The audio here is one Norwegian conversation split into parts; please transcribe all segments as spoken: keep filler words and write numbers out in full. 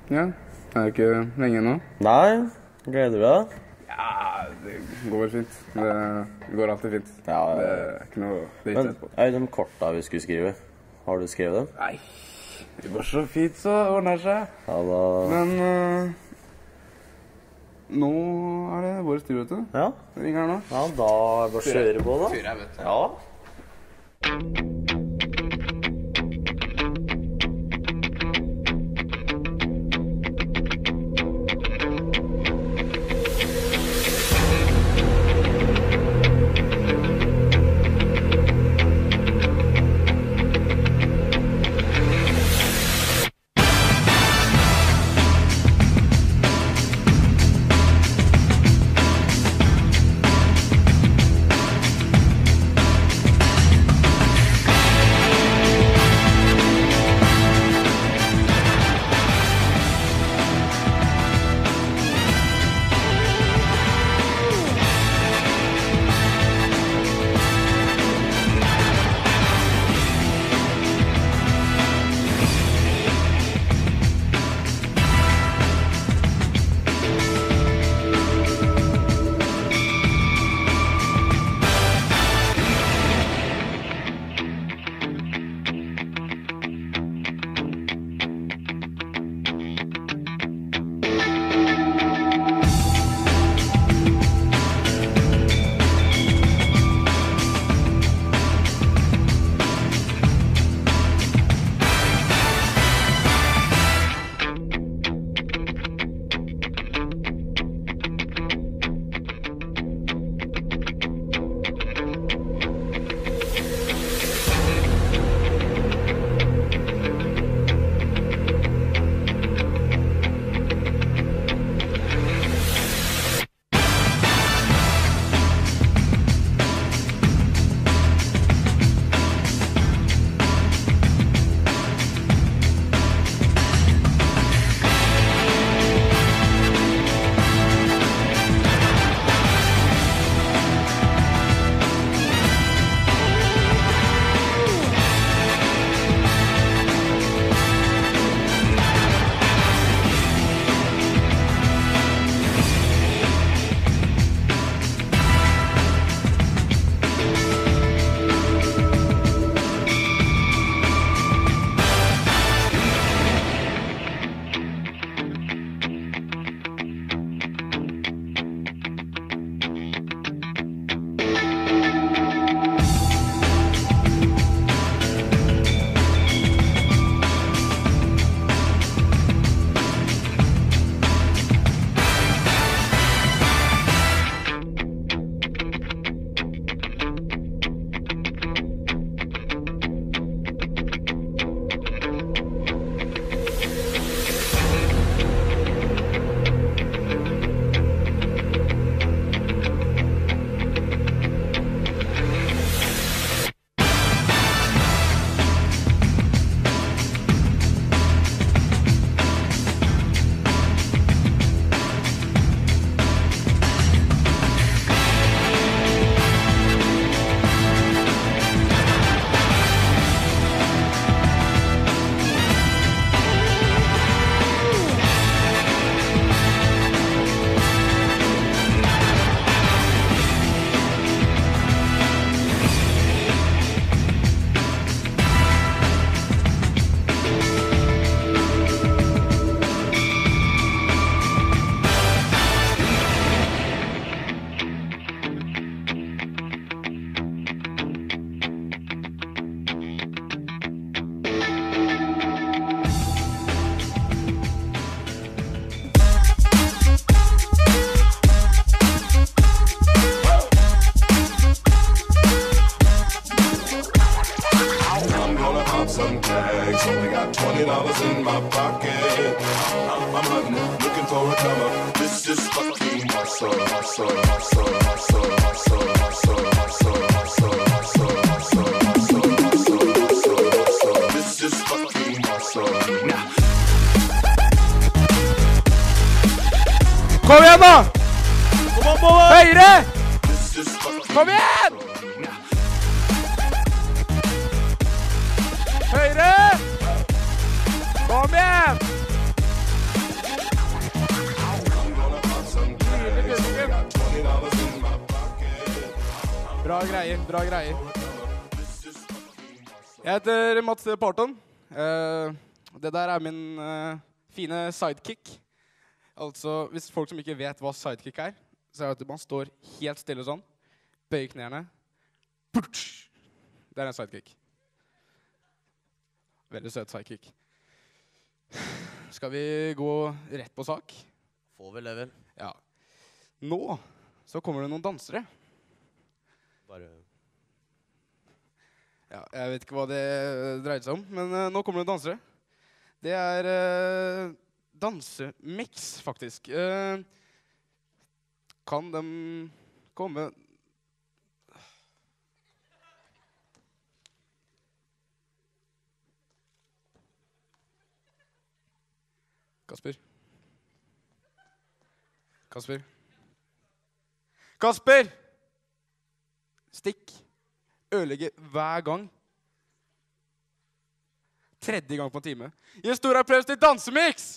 Ja, er det ikke lenge nå? Nei, gleder du deg? Ja, det går vel fint. Det går alltid fint. Ja, det er ikke noe dritt men etterpå. er det de korta vi skulle skrive? Har du skrevet dem? Nei, det går så fint så ordner seg. Ja, da... Men uh, nå er det vår tur, vet du. Ja. Det ringer her nå. Ja, da er det bare å kjøre på da. Fyrer jeg, vet du. Ja. twenty dollars in my pocket. I'm, I'm hunting, looking for a come up. This is fucking hustle, hustle, hustle, hustle, hustle, hustle, hustle, hustle, hustle, hustle, hustle, hustle, hustle, hustle. This is fucking hustle. Kom igjen da! Kom an på det! Høyre! Kom igjen! Høyre! Kom igjen! Bra greier, bra greier. Jeg heter Mats Parton. Uh, det der er min uh, fine sidekick. Altså, hvis folk som ikke vet hva sidekick er, så er det at man står helt stille sånn, bøyer knærne. Det er en sidekick. Veldig søt sidekick. Skal vi gå rett på sak? Får vel level. Ja. Nå så kommer det noen dansere. Bare... Ja, jeg vet ikke hva det dreier seg om, men uh, nå kommer det dansere. Det er uh, dansemix, faktisk. Uh, kan de komme... Kasper. Kasper. Kasper! Stikk. Ødelegge hver gang. Tredje gang på en time. Gi en stor applaus til Dansemix!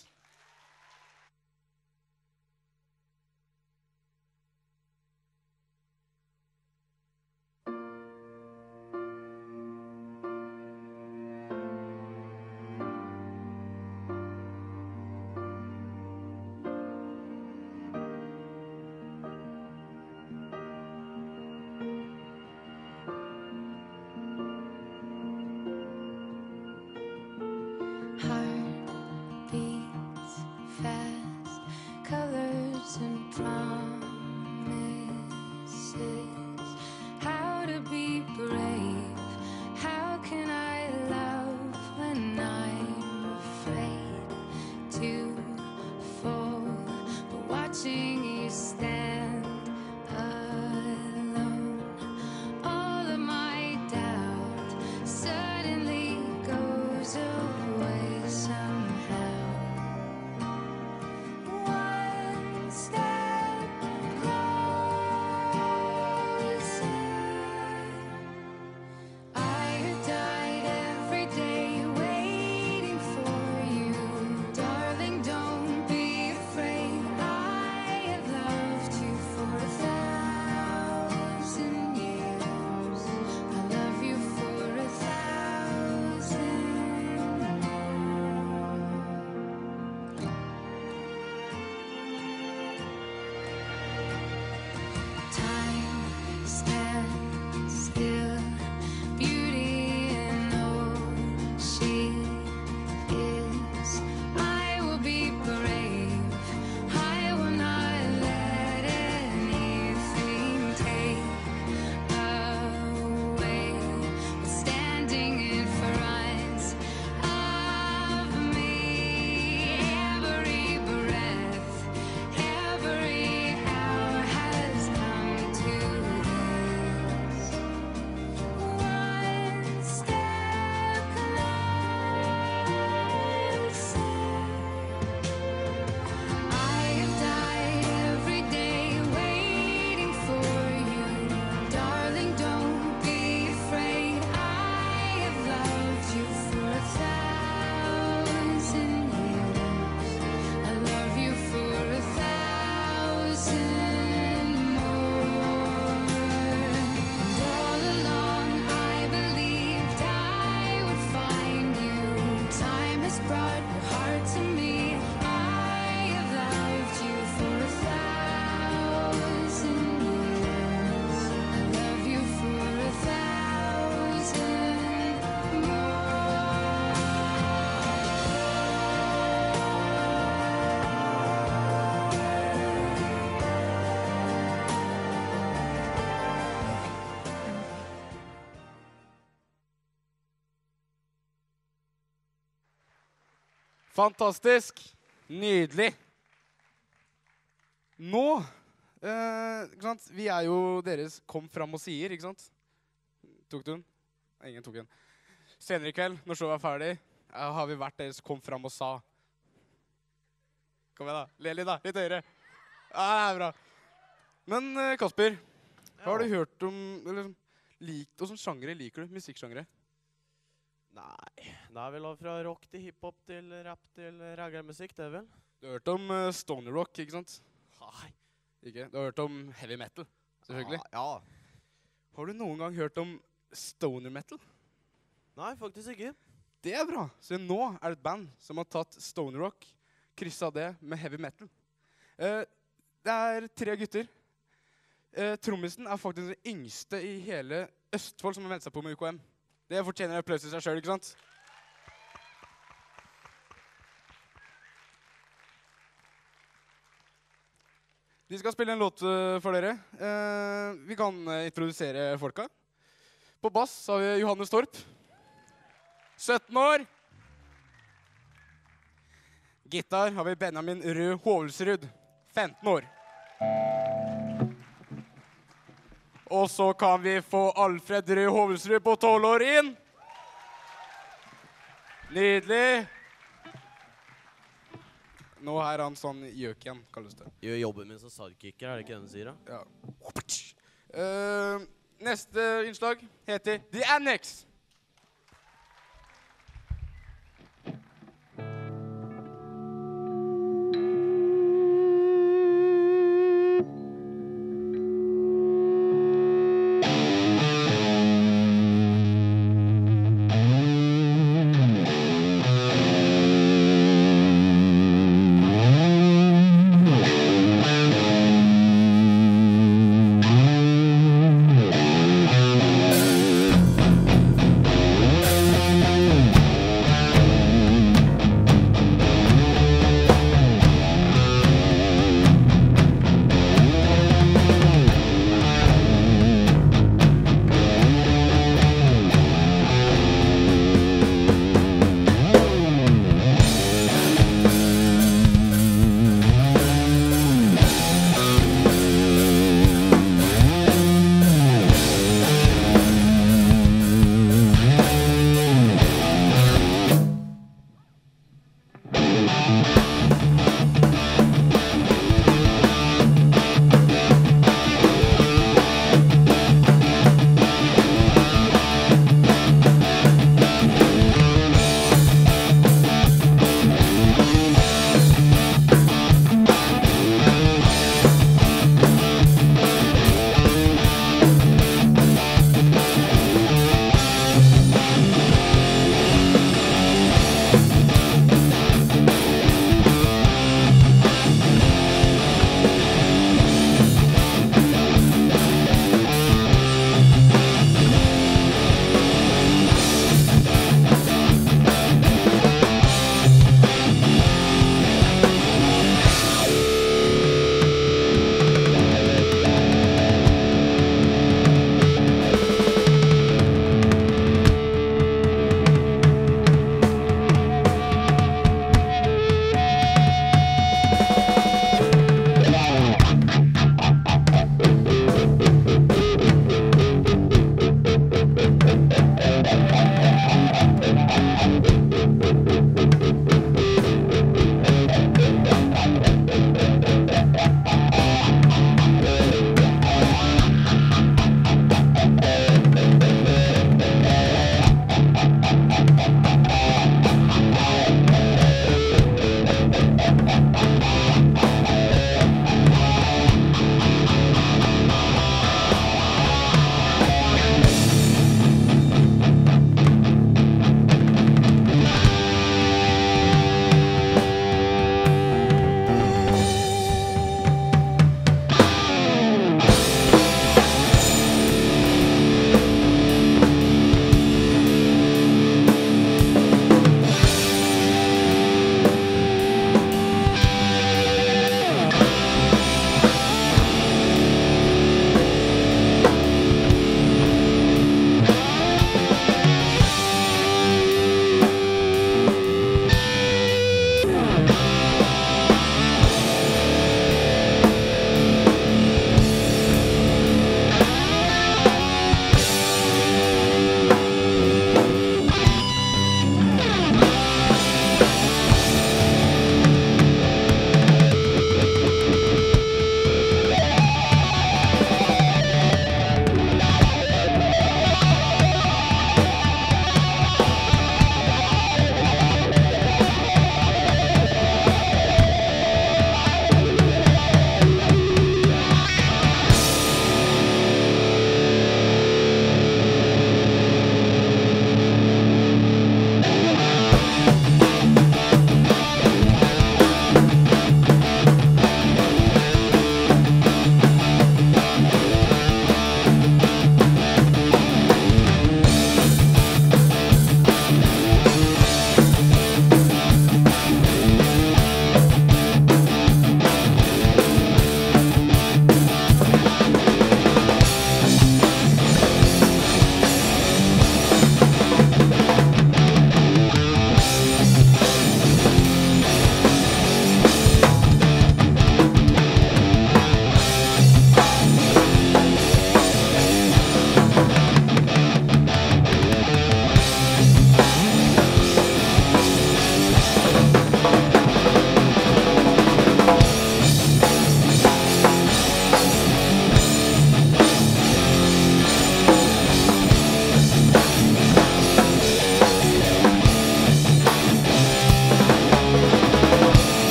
Fantastisk. Nydelig. Nå, eh, ikke sant? Vi er jo deres kom fram og sier, ikke sant? Tok du den? Ingen tok den. Senere i kveld, når showet er ferdig, eh, har vi vært deres kom fram og sa. Kom igjen da, le litt da, litt høyere. Ja, det er bra. Men eh, Kasper, hva har du hørt om, eller lik, hvordan sjangere liker du, musikksjangere? Nei, det er vel fra rock til hiphop til rap til reggae-musikk, det er vel? Du har hørt om uh, stoner rock, ikke sant? Nei. Ikke? Du har hørt om heavy metal, selvfølgelig. Ja, ja. Har du noen gang hørt om stoner metal? Nei, faktisk ikke. Det er bra. Så nå er det et band som har tatt stoner rock, krysset det med heavy metal. Eh, det er tre gutter. Eh, trommisen er faktisk den yngste i hele Østfold som har ventet seg på med U K M. Det fortjener applaus i seg selv, ikke sant? De skal spille en låt uh, for dere. Uh, vi kan uh, introdusere folka. På bass har vi Johannes Torp. sytten år. Gitar har vi Benjamin Rød Hovelsrud. femten år. Og så kan vi få Alfred Rød Hovelsrud på tolv år inn. Nydelig. Nå er han sånn gjøk igjen, kalles det. Gjør jobben min som sidekicker, er det ikke det du sier da? Ja. Uh, neste innslag heter The Annex.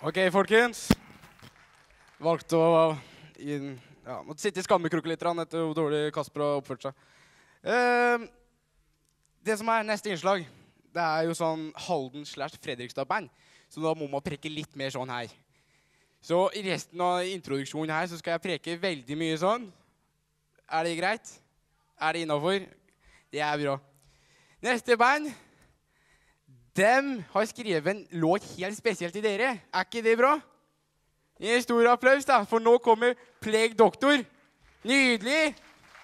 Ok, folkens. Valgte å inn, ja, måtte sitte i skammekroken litt etter hvor dårlig Kasper har oppført seg. Uh, det som er neste innslag, det er jo sånn Halden slash Fredrikstad-band. Så da må man preke litt mer sånn her. Så i resten av introduksjonen her så skal jeg preke veldig mye sånn. Er det greit? Er det innenfor? Det er bra. Neste band, dem har skrevet en låt helt spesielt til dere. Er ikke det bra? Gi en stor applaus da, for nå kommer Plague Doctor. Nydelig!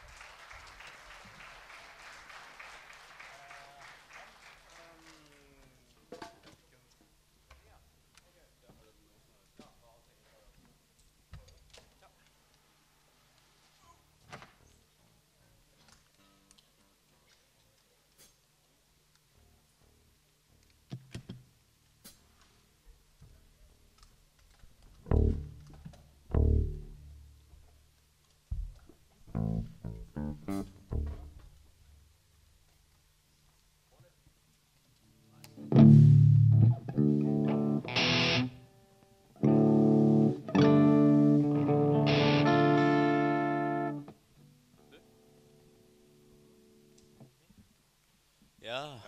Ja.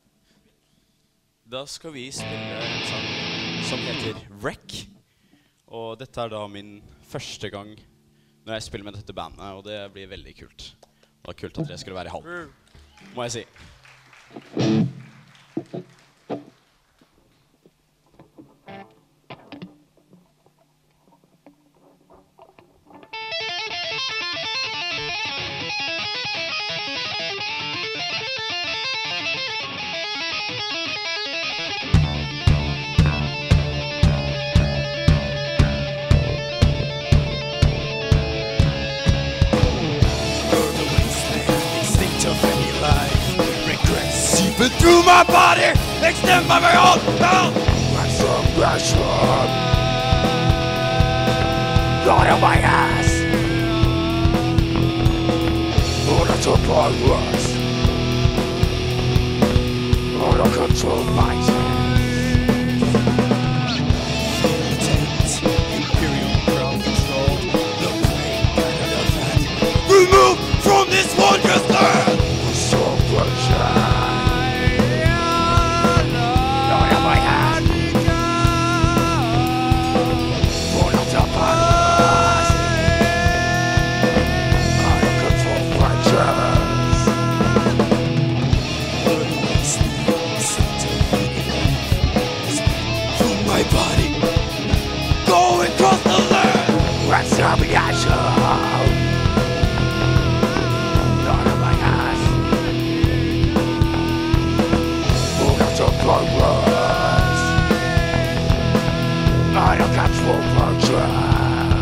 Da skal vi spille en sang som heter Wreck. Og dette er da min første gang når jeg spiller med dette bandet, og det blir veldig kult. Det var kult at dere skulle være i Halden, må jeg si. Through my body, extend my beyond down. Like some passion, out of my ass. All the top of us, all the control my intense imperial ground control. The plague and the fat. Remove from this wondrous land. So precious. I'll be at you. None of my ass. Hold out your progress. I don't got full purchase.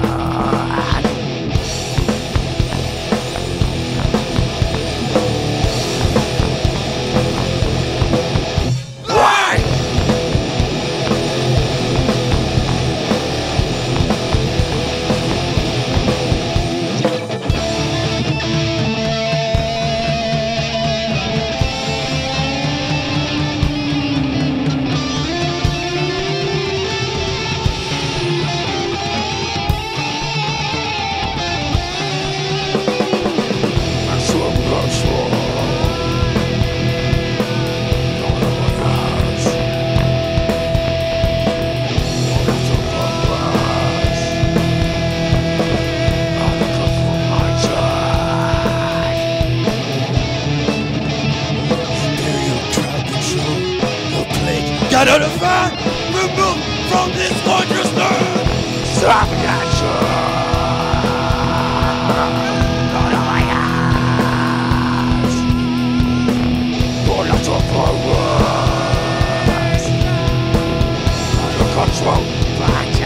Get out of hand! Remove from this wondrous land! Stop action! Out of my hands! Pull out your powers! Out of control! Back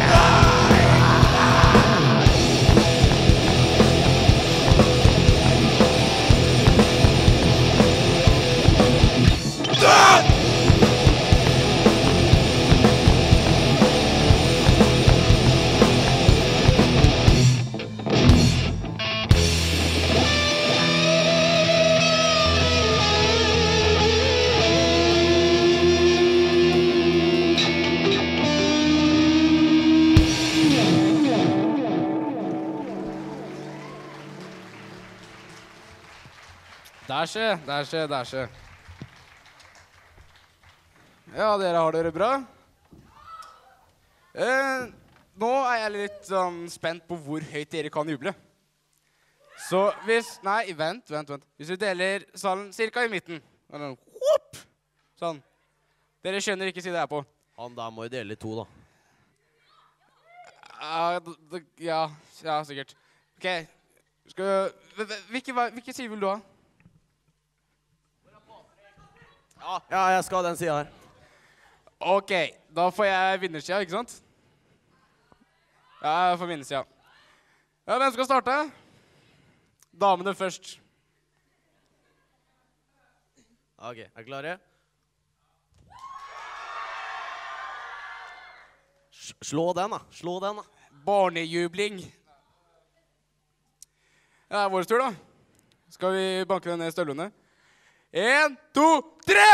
Der skje, der skje, der skje. Ja, dere har dere bra. Eh, nå er jeg litt sånn spent på hvor høyt dere kan juble. Så hvis, nei, vent, vent, vent. Hvis vi deler salen cirka i midten. Sånn, whoop! Sånn. Dere skjønner ikke siden jeg er på. Han der må jo dele i to, da. Ja, d- d- ja, ja, sikkert. Ok, skal vi, hvilke, hva- hvilke side vil du ha? Ja, ja jeg skal ha den siden her. Ok, da får jeg vinnersida, ikke sant? Ja, jeg får vinnersida. Ja, hvem skal starte? Damene først. Ok, er klare? S- Slå den, da. Slå den, da. Barnejubling. Ja, det er vår tur, da. Skal vi banke den ned i støvlene? En, to, tre!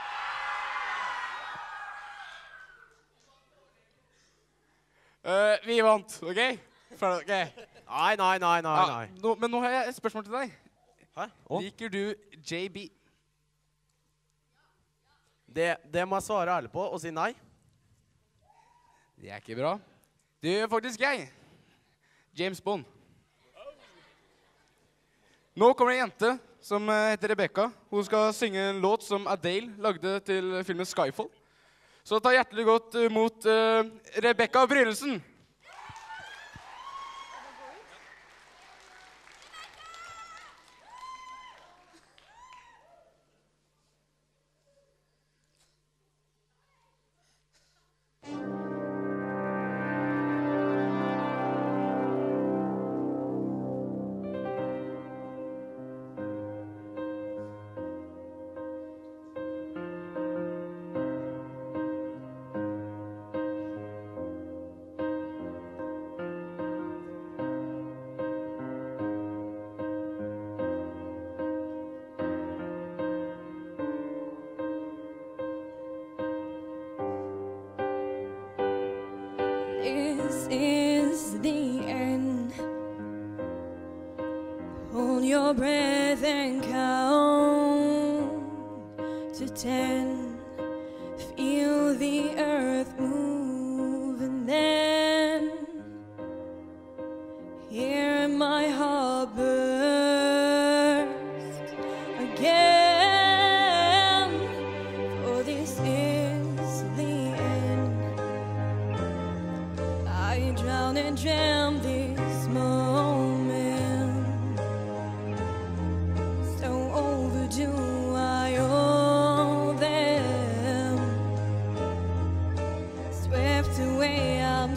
Eh, vi vant, ok? Ferdig, ok. Nei, nei, nei, nei, Ja, nei. nå, men nå har jeg et spørsmål til deg. Hæ? Å? Liker du J B? Det, det må jeg svare ærlig på og si nei. Det er ikke bra. Det gjør faktisk jeg. James Bond. Nå kommer det en jente som eh, heter Rebecca. Hun skal synge en låt som Adele lagde til filmen Skyfall. Så ta hjertelig godt mot uh, Rebecca Brynelsen. This is the end. Hold your breath and count to ten. Feel the earth move and then hear my heart burst again. For this is the end. I drown and jam this moment. So overdue, I owe them. Swept away, I'm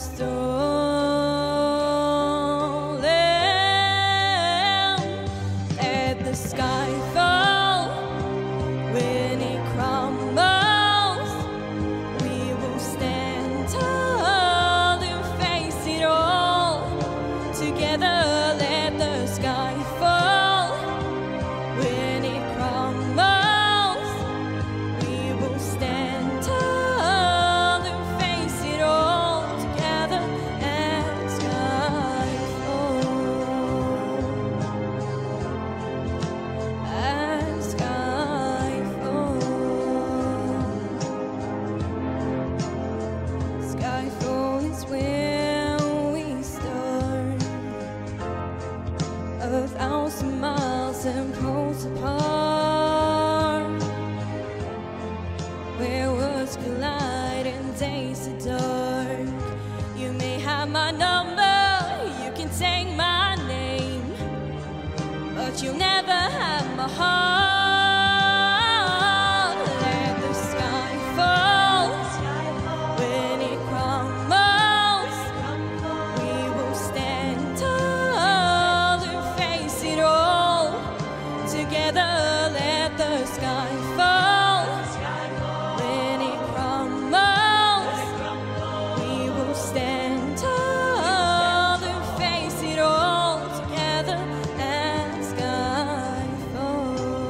stolen. Let the sky fall when it crumbles. We will stand tall and face it all together. Let the sky fall when it crumbles. We will stand tall and face it all together as sky falls. As sky falls. Skyfall is where we start. A thousand miles and poles apart. Where worlds collide and days are dark. You may have my number, you can take my name, but you'll never have my heart. Let the sky fall when it crumbles. We will stand tall and face it all together. Let the sky fall when it crumbles. We will stand tall and face it all together as sky falls.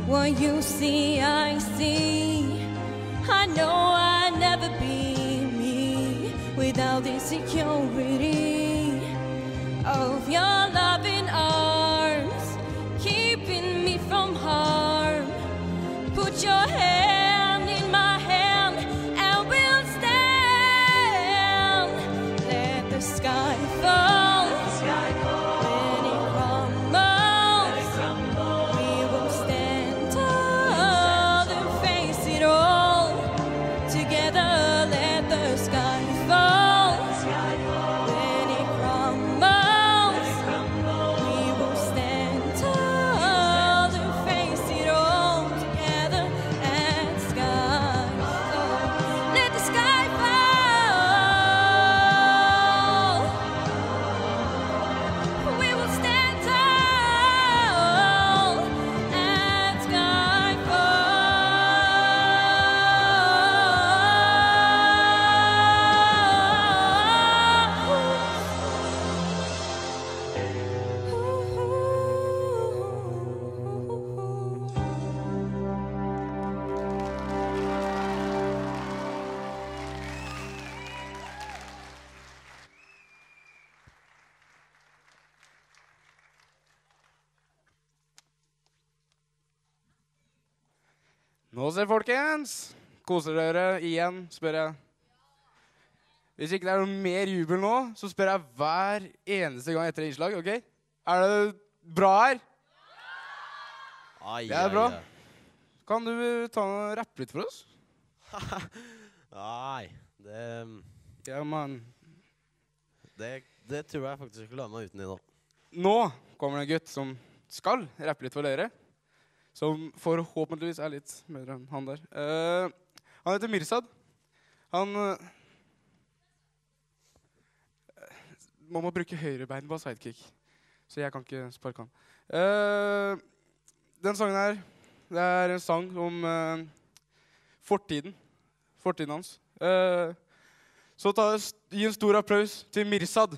What you see, I see. I know I'd never be me without the security of your loving arms, keeping me from harm. Put your hand in my hand and we'll stand. Let the sky fall. When it crumbles, we will stand tall and face it all. Together, let the sky fall. When it crumbles, we will stand tall and face it all. Together, let the sky fall. Let the sky fall. We will stand tall and sky fall. Nå ser folkens. Koser dere igjen, spør jeg. Hvis ikke det er noe mer jubel nå, så spør jeg hver eneste gang etter innslag, ok? Er det bra her? Ai, Det er ai, bra. ai. Kan du ta og rappe litt for oss? Nei, det, Ja, man. det, det tror jeg faktisk ikke la meg uten i nå. Nå kommer det en gutt som skal rappe litt for dere. Som forhåpentligvis er litt mer enn han der. Eh, han heter Mirsad. Han eh, Man må bruke høyre bein på sidekick. Så jeg kan ikke sparke han. Eh, den sangen her, det er en sang om eh, fortiden. Fortiden hans. Eh, så ta, gi en stor applaus til Mirsad.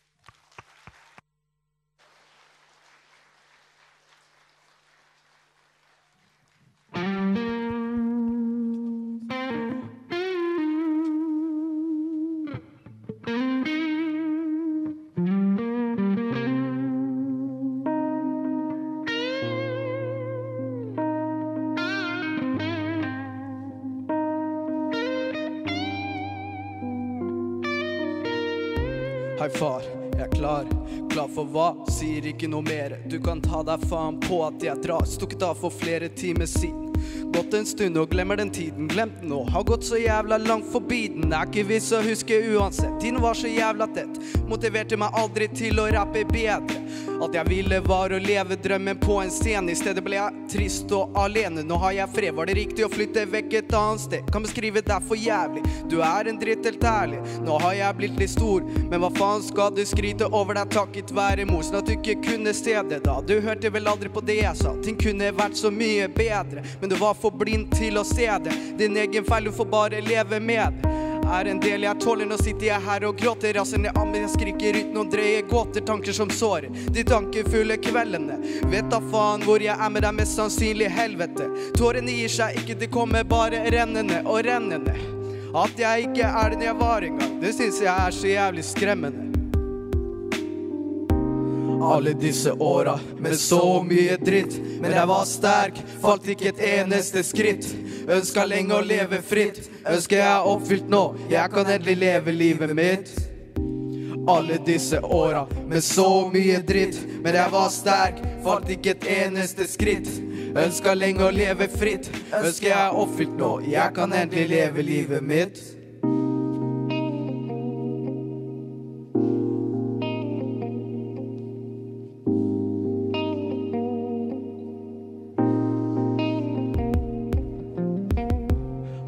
Hei far, jeg er klar, klar for hva? Sier ikke noe mer. Du kan ta deg faen på at jeg drar. Stukket av for flere timer siden. Gått en stund og glemmer den tiden. Glemt den og har gått så jævla langt forbi den. Er ikke vits å huske uansett. Tiden var så jævla tett. Motiverte meg aldri til å rappe bedre. Alt jeg ville var å leve drømmen på en scene. I stedet ble jeg trist og alene. Nå har jeg fred. Var det riktig å flytte vekk et annet sted? Kan beskrive deg for jævlig. Du er en dritt helt ærlig. Nå har jeg blitt litt stor, men hva faen skal du skryte over deg takket være mor? Sånn at du ikke kunne se det da. Du hørte vel aldri på det jeg sa. Ting kunne vært så mye bedre, men du var for blind til å se det. Din egen feil, du får bare leve med det. Er en del jeg tåler, nå sitter jeg her og gråter. Rasen jeg ammer, jeg skriker ut noen drøye gåter. Tanker som sårer, de tankefulle kveldene. Vet da faen hvor jeg er med deg, mest sannsynlig helvete. Tårene gir seg ikke, det kommer bare rennende og rennende. At jeg ikke er den jeg var en gang, det synes jeg er så jævlig skremmende. Alle disse åra med så mye dritt, men jeg var sterk, falt ikke et eneste skritt. Ønska lenge å leve fritt, ønsker jeg er oppfylt nå, jeg kan endelig leve livet mitt. Alle disse åra med så mye dritt, men jeg var sterk, falt ikke et eneste skritt. Ønska lenge å leve fritt, ønsker jeg er oppfylt nå, jeg kan endelig leve livet mitt.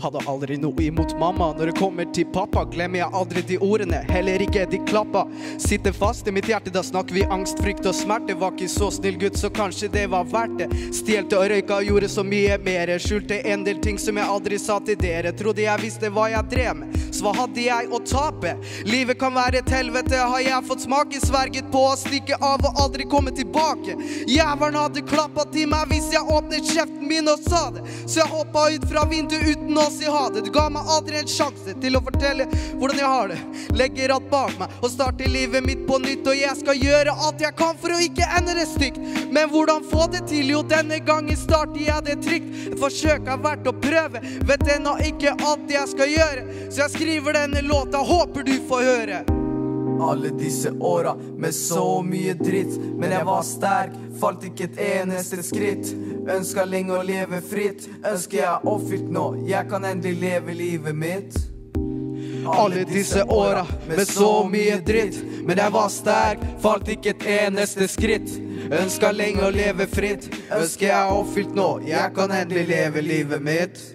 Hadde aldri noe imot mamma. Når det kommer til pappa, glemmer jeg aldri de ordene. Heller ikke de klappa. Sitter fast i mitt hjerte, da snakker vi angst, frykt og smerte. Var ikke så snill gutt, så kanskje det var verdt det. Stjelte og røyka, gjorde så mye mer. Skjulte en del ting som jeg aldri sa til dere. Trodde jeg visste hva jeg drev med. Så hva hadde jeg å tape? Livet kan være et helvete, har jeg fått smake. Sverget på å stikke av og aldri komme tilbake. Jæveren hadde klappet til meg hvis jeg åpnet kjeften min og sa det. Så jeg hoppet ut fra vinduet uten å si ha det. Du ga meg aldri en sjanse til å fortelle hvordan jeg har det. Legger alt bak meg og starter livet mitt på nytt. Og jeg skal gjøre alt jeg kan for å ikke ende det stygt. Men hvordan få det til? Jo, denne gangen starter jeg det trygt. Et forsøk har vært å prøve. Vet ennå ikke alt jeg skal gjøre. Så jeg skriver denne låta, håper du får høre. Alle disse åra med så mye dritt, men jeg var sterk, falt ikke et eneste skritt. Ønsket lenge å leve fritt, ønsker jeg oppfylt nå, jeg kan endelig leve livet mitt. Alle disse åra med så mye dritt, men jeg var sterk, falt ikke et eneste skritt. Ønsket lenge å leve fritt, ønsker jeg oppfylt nå, jeg kan endelig leve livet mitt.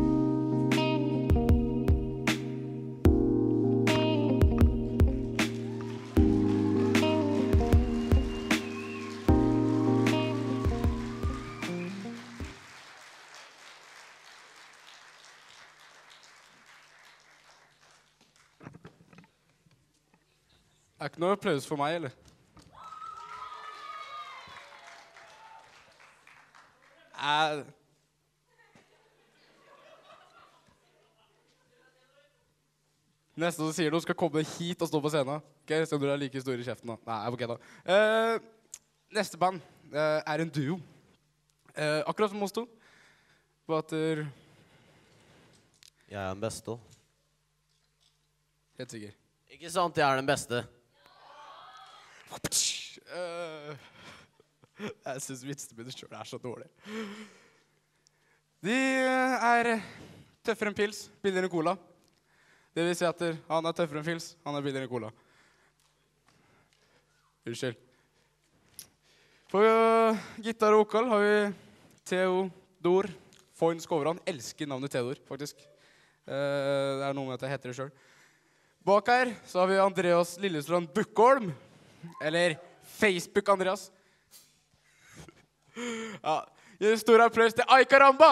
Er ikke noe applaus for meg, eller? Er... Neste som sier noe skal komme hit og stå på scenen. Ok, så du er like stor i kjeften da. Nei, ok da. Uh, neste band uh, er en duo. Uh, akkurat som oss to. Bare at der... Jeg er den beste. Helt sikker. Ikke sant, jeg er den beste. Uh, jeg synes vitsene mine selv er så dårlig. De er tøffere enn pils, billigere enn cola. Det vil si at han er tøffere enn pils, han er billigere enn cola. Unnskyld. På uh, gitar og vokal har vi Theodor Foyn Skovran. Elsker navnet Theodor, faktisk. Uh, det er noe med at jeg heter det selv. Bak her så har vi Andreas Lillestrand Bukkholm. Eller Facebook Andreas. Ja, gi en stor applaus til Ay Caramba!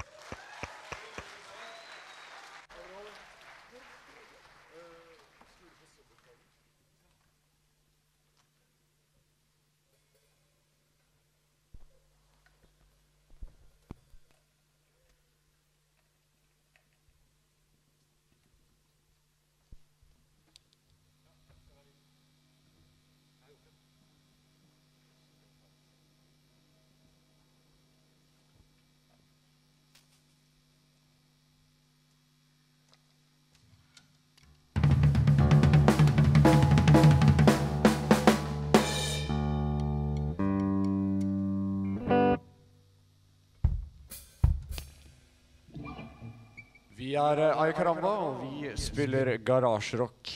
Vi er Ay Caramba, og vi spiller garasjerock.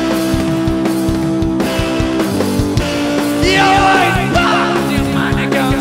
Yo, I fuck this man again.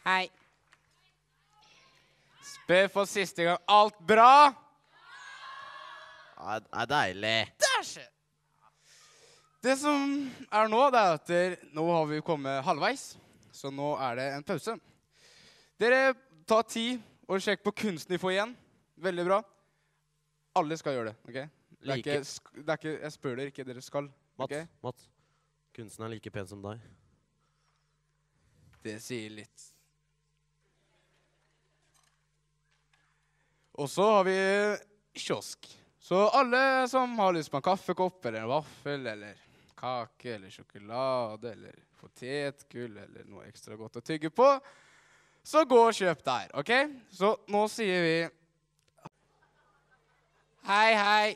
Hei. Spør for siste gang. Alt bra? Ja, det er deilig. Dæsje! Det som er nå, det er at der, nå har vi kommet halvveis, så nå er det en pause. Dere tar tid og sjekk på kunstnivå igjen. Veldig bra. Alle skal gjøre det, ok? Det er ikke, det er ikke, jeg spør dere ikke, dere skal. Mats, Okay? Mats, kunsten er like pen som deg. Det sier litt. Og så har vi kiosk. Så alle som har lyst på en kaffekopp, eller en vaffel, eller kake, eller sjokolade, eller potetgull, eller noe ekstra godt å tygge på, så gå og kjøp der, ok? Så nå sier vi hei, hei.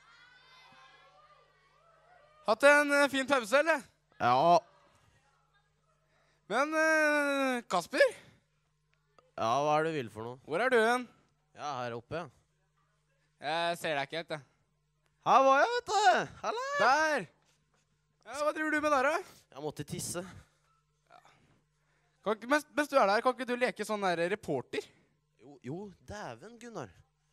Hatt en uh, fin pause, eller? Ja. Men uh, Kasper? Ja, hva er det du vil for noe? Hvor er du hen? Ja, her oppe, ja. Jeg ser deg ikke helt, jeg. Her var jeg, vet du. Hallo. Der! Ja, hva driver du med der, da? Jeg måtte tisse. Kan ikke, mens, mens du er der, kan ikke du leke sånn der reporter? Jo, jo, dæven, Gunnar.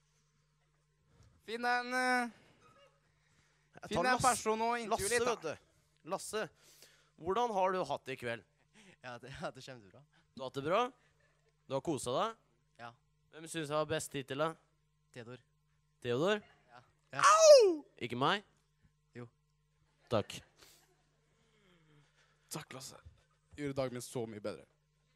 Finn deg en, uh, finn deg en person og intervju Lasse, litt, da. vet du. Lasse, hvordan har du hatt det i kveld? Ja, det, ja, det kjempebra. Du har hatt det bra? Du har koset deg? Ja. Hvem synes jeg var best hittil, da? Theodor. Theodor? Ja. Ja. Au! Ikke meg? Jo. Takk. Takk, Lasse. Gjorde dagen min så mye bedre.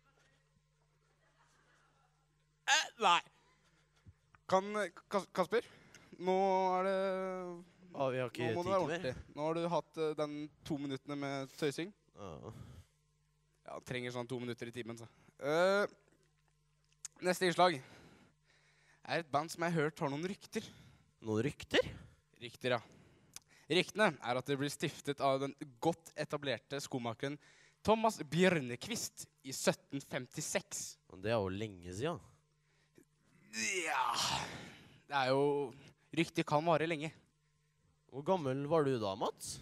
Eh, nei. Kan, Kas Kasper? Nå er det... Ah, vi har ikke Nå må tid du være til mer. ordentlig. Nå har du hatt uh, den to minuttene med tøysing. Ah. Ja, trenger sånn to minutter i timen, så. Uh, neste innslag er et band som jeg har hørt har noen rykter. Noen rykter? Rykter, ja. Ryktene er at det blir stiftet av den godt etablerte skomakeren Thomas Bjørnekvist i sytten femtiseks. Det er jo lenge siden. Ja, det er jo... Rykter kan vare lenge. Hvor gammel var du da, Mats?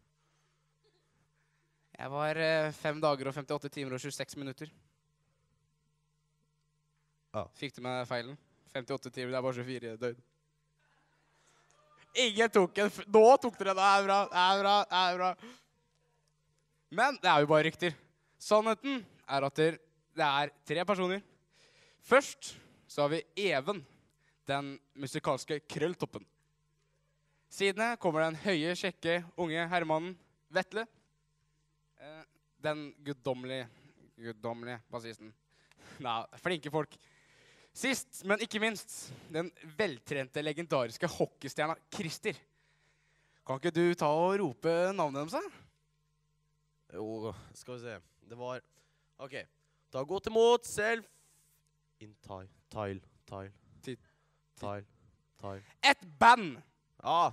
Jeg var uh, fem dager og femtiåtte timer og tjueseks minutter. Ja. Fikk du med feilen? femtiåtte timer, det er bare tjuefire døgn. Ingen tok en... F Nå tok dere det, er bra, det er bra, det er bra. Men det er jo bare rykter. Sannheten er at det er tre personer. Først så har vi Even, den musikalske krølltoppen. Siden kommer den høye, kjekke, unge herremannen Vetle. Eh, den guddommelige, guddommelige bassisten. Nei, flinke folk. Sist, men ikke minst, den veltrente, legendariske hockeystjerna Christer. Kan ikke du ta og rope navnet deres, da? Jo, skal vi se. Det var... Ok, da godt imot selv... In tile, tile, tile, tile, tile. Et band! Ja.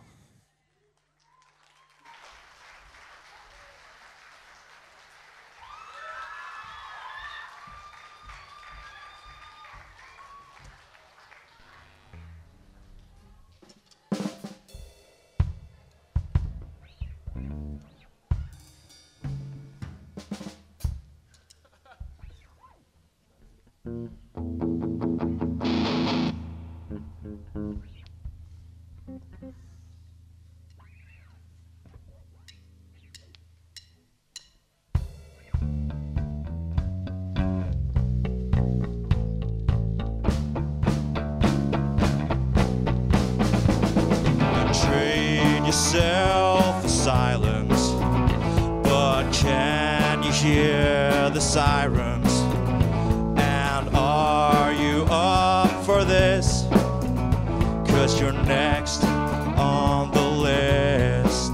Trade yourself for silence, but can you hear the sirens? And are you up for this? 'Cause you're next on the list.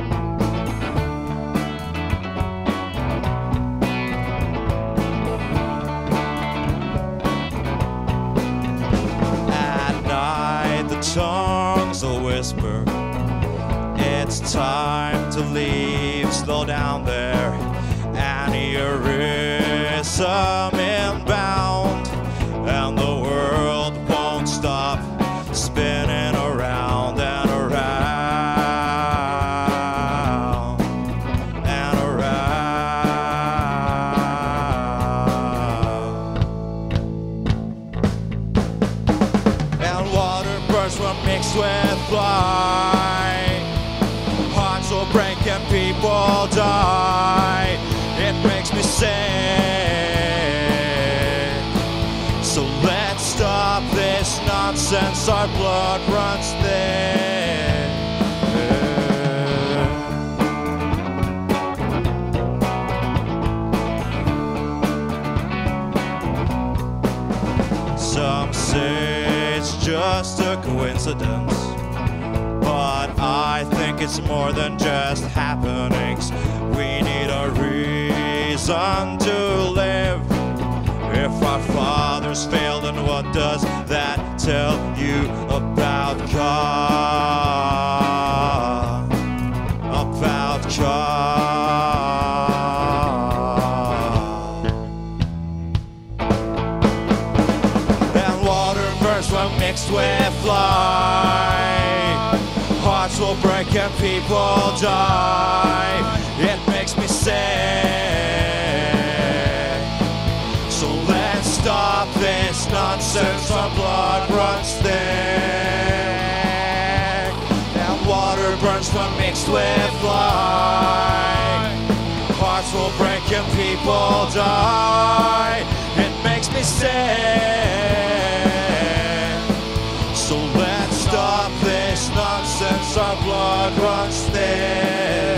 At night the tongues will whisper, it's time to leave, slow down there. Aneurysm inbound, and the world won't stop spinning around and around and around. will break and people die. It makes me sick. So let's stop this nonsense. Our blood runs thick. Some say it's just a coincidence, but I think it's more than just happenings. We need a reason to live. If our fathers failed, then what does that tell you about God? About God. And water burns when mixed with light. Hearts will break and people die. It makes me sick. So let's stop this nonsense. Our blood runs thick. And water burns when mixed with light. Hearts will break and people die. It makes me sick. So let's stop this nonsense. Our blood runs thick.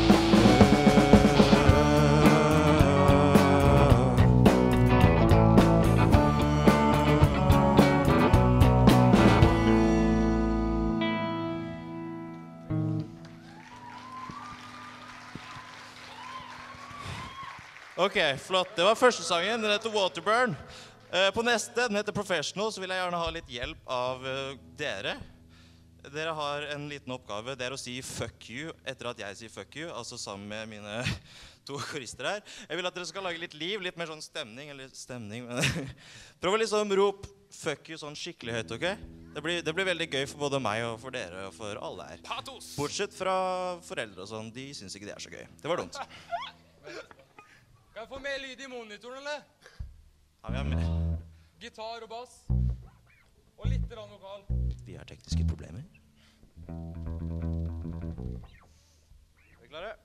Ok, flott. Det var første sangen. Den heter Waterburn. Uh, på neste, den heter Professional, så vil jeg gjerne ha litt hjelp av uh, dere. Dere har en liten oppgave. Det er å si fuck you etter at jeg sier fuck you, altså sammen med mine to korister her. Jeg vil at dere skal lage litt liv, litt mer sånn stemning, eller stemning, men prøv å liksom rop fuck you sånn skikkelig høyt, ok? Det blir, det blir veldig gøy for både meg og for dere og for alle her. Patos! Bortsett fra foreldre og sånn, de synes ikke det er så gøy. Det var dumt. Kan jeg få mer lyd i monitoren, eller? Ja, vi har mer. Gitar og bass. Og litt rann vokal. Vi har tekniske problemer. Er vi klare?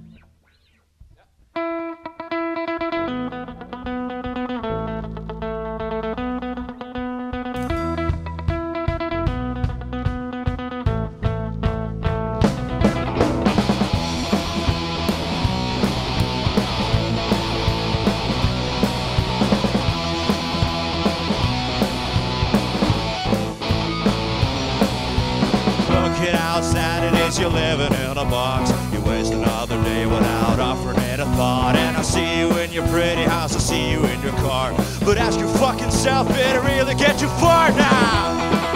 You're living in a box. You waste another day without offering it a thought. And I see you in your pretty house, I see you in your car. But ask your fucking self, did it really get you far now?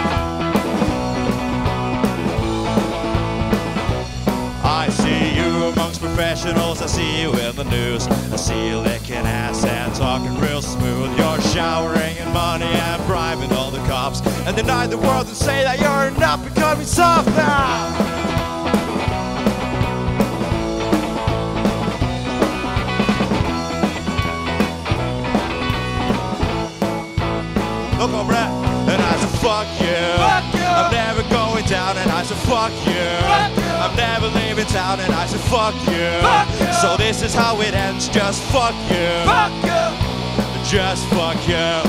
I see you amongst professionals, I see you in the news. I see you licking ass and talking real smooth. You're showering in money and bribing all the cops, and deny the world and say that you're not becoming soft now. Look over that, and I said fuck you. Fuck you. I'm never going down, and I said fuck you. Fuck you. I'm never leaving town, and I said fuck you. Fuck you. So this is how it ends, just fuck you. Fuck you. Just fuck you.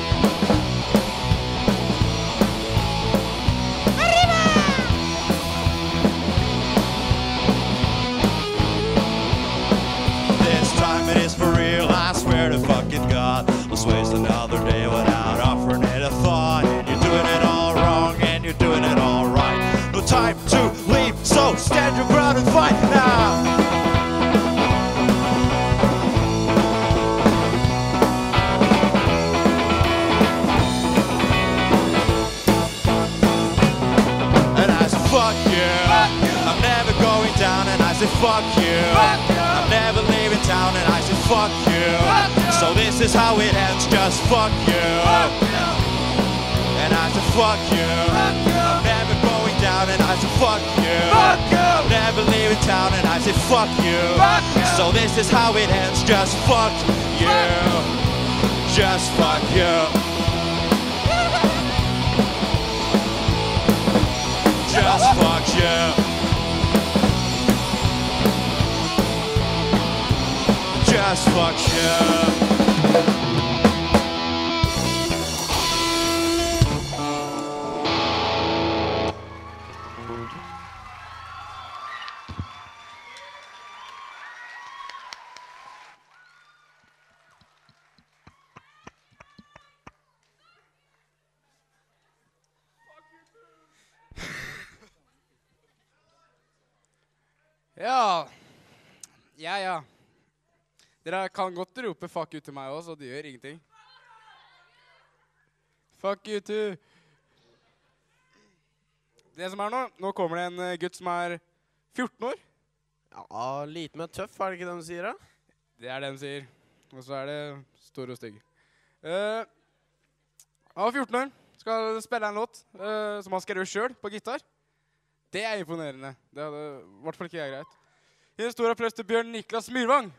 This time it is for real, I swear to fucking God. Let's waste another day without offering it a thought. And you're doing it all wrong, and you're doing it all right. No time to leave, so stand your ground and fight now. And I said fuck you. Fuck you. I'm never going down, and I said fuck you. Fuck you. I'm never leaving town, and I said fuck you. Fuck you. So this is how it ends, just fuck you. Fuck you. And I said fuck you. Fuck you. I'm never going down, and I said fuck you. Fuck you. I'm never leaving town, and I said fuck you. Fuck you. So this is how it ends, just fuck you. Just fuck you. Just fuck you. just fuck you. Ja. Ja, ja. Dere kan godt rope fuck you til meg også, og det gjør ingenting. Fuck you too. Det som er nå, nå kommer det en eh, gutt som er fjorten år. Ja, liten men tøff, er det ikke det de sier da? Det er det de sier. Og så er det stor og stygg. Uh, han var fjorten år, skal spille en låt uh, som han skrev selv på gitar. Det er imponerende. Det hadde i hvert fall ikke jeg greit. Gi en stor applaus til Bjørn Niklas Myrvang.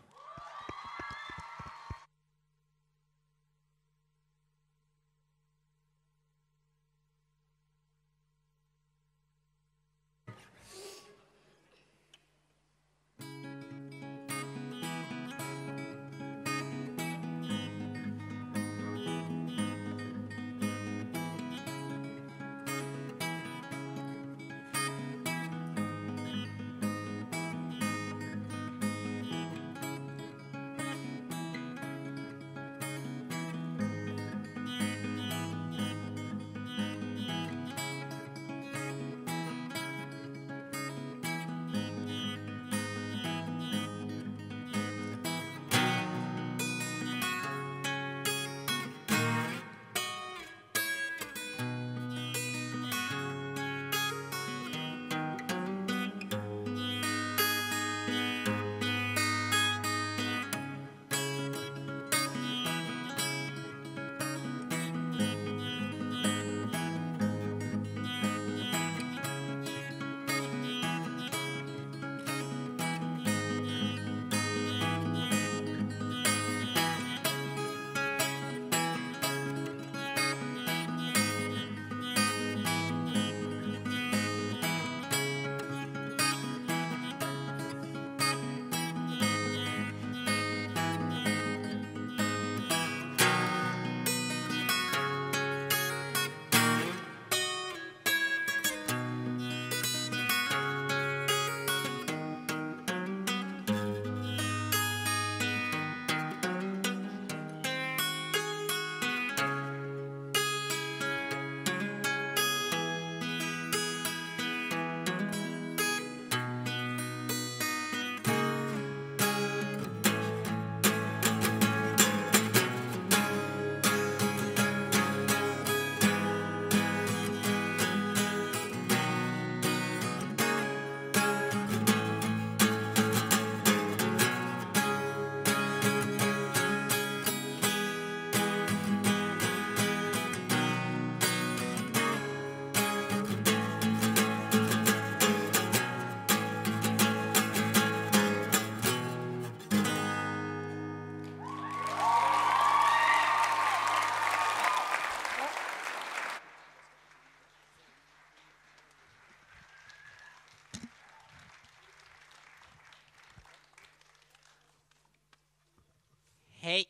Hei.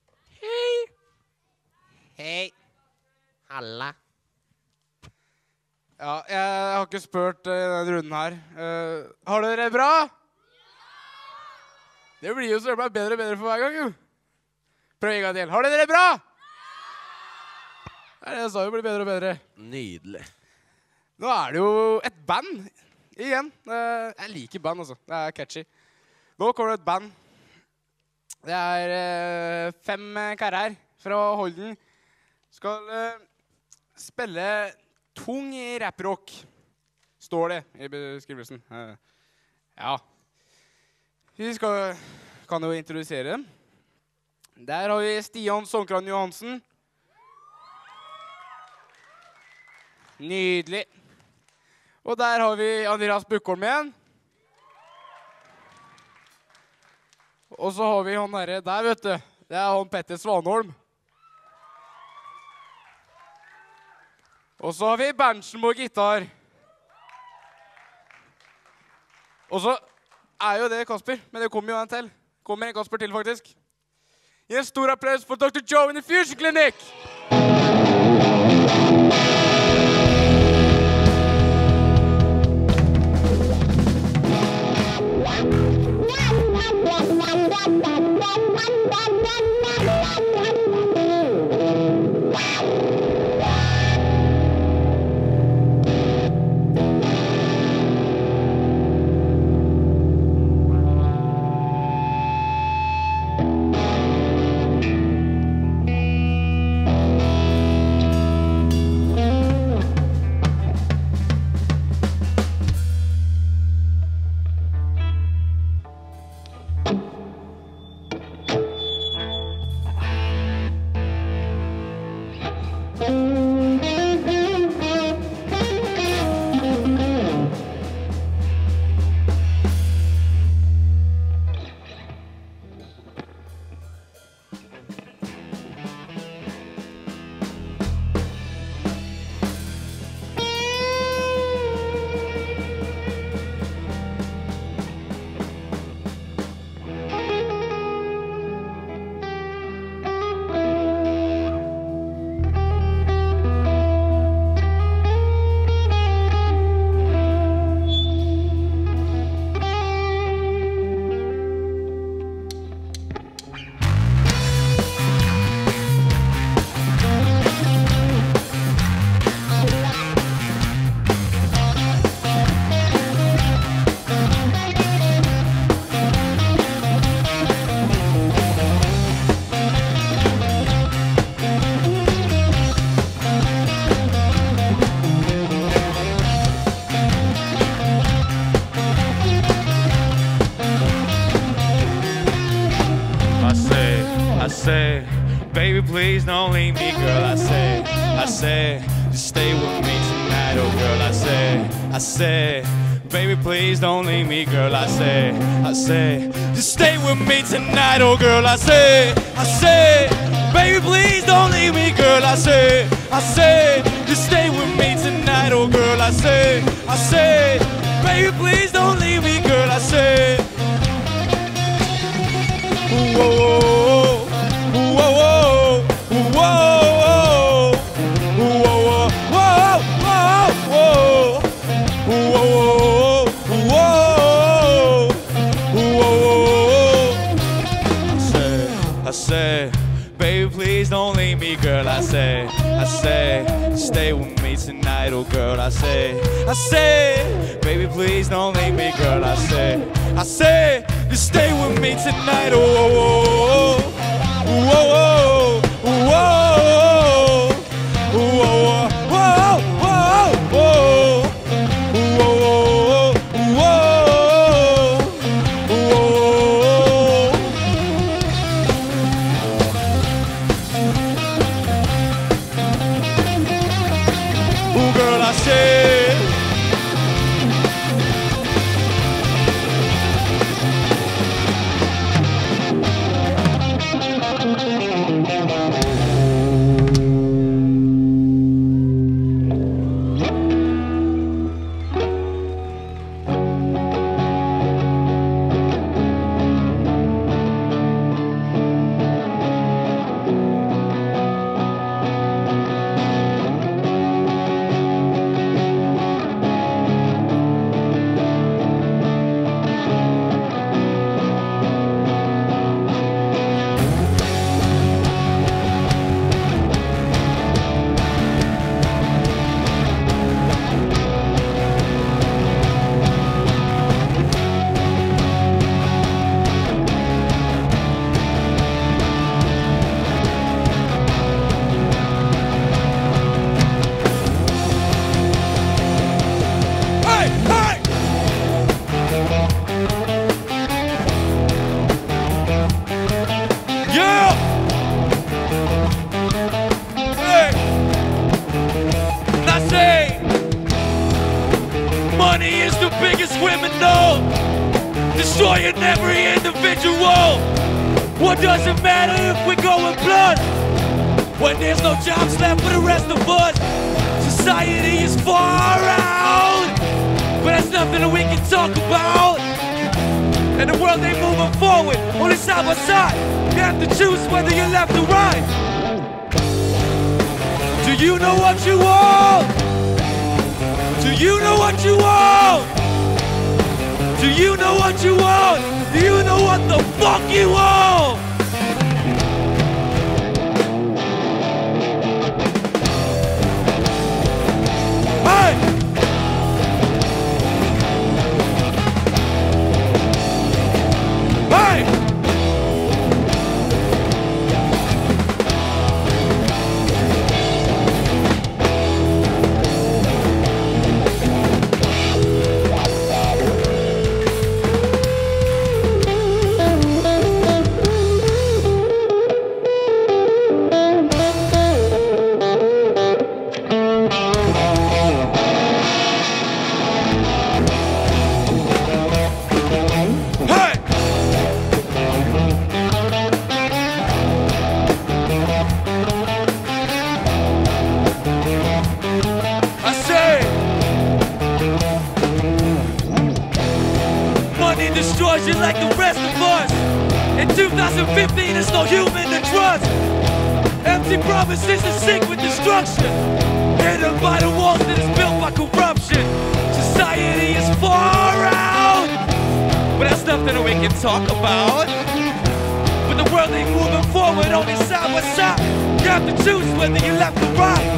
Hei. Hei. Halla. Ja, jeg har ikke spurt uh, denne runden her. Uh, har dere det bra? Det blir jo så det blir bedre og bedre for hver gang, jo. Prøv en gang til. Har dere det bra? Nei, jeg sa jo det blir bedre og bedre. Nydelig. Nå er det jo et band igjen. Uh, jeg liker band, altså. Det er catchy. Nå kommer det et band. Det er uh, fem karer fra Holden. Skal uh, spille tung rapprock, står det i beskrivelsen. Uh, ja. Vi skal, kan jo introdusere dem. Der har vi Stian Sonkran Johansen. Nydelig. Og der har vi Andreas Bukkholm igjen. Og så har vi han herre der, vet du. Det er han Petter Svanholm. Og så har vi Berntsen på gitar. Og så er jo det Kasper, men det kommer jo en til. Kommer en Kasper til, faktisk. Gi en stor applaus for doktor Joe in the Fusion Clinic! I say, baby, please don't leave me, girl. I say, I say, just stay with me tonight, oh girl. I say, I say, baby, please don't leave me, girl. I say, I say, just stay with me tonight, oh girl. I say, I say, baby, please don't leave me, girl. I say, I say, just stay with me tonight, oh girl. I say, I say, baby, please don't leave me, girl. I say, whoa. I say, baby, please don't leave me, girl. I say, I say, stay with me tonight, oh girl. I say, I say, baby, please don't leave me, girl. I say, I say, just stay with me tonight, oh, oh, oh, oh, oh, oh, oh, oh, destroying every individual. What does it matter if we're going blood when there's no jobs left for the rest of us? Society is far out, but that's nothing that we can talk about. And the world ain't moving forward, only side by side. You have to choose whether you're left or right. Do you know what you want? Do you know what you want? Do you know what you want? Do you know what the fuck you want? Hey! Hey! Destroys you like the rest of us. In two thousand fifteen, there's no human to trust. Empty promises are sick with destruction. Hidden by the walls that is built by corruption. Society is far out, but that's nothing that we can talk about. But the world ain't moving forward, only side by side. You have to choose whether you're left or right.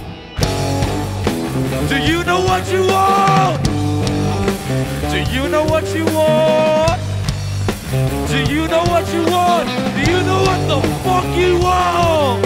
Do you know what you want? Do you know what you want? Do you know what you want? Do you know what the fuck you want?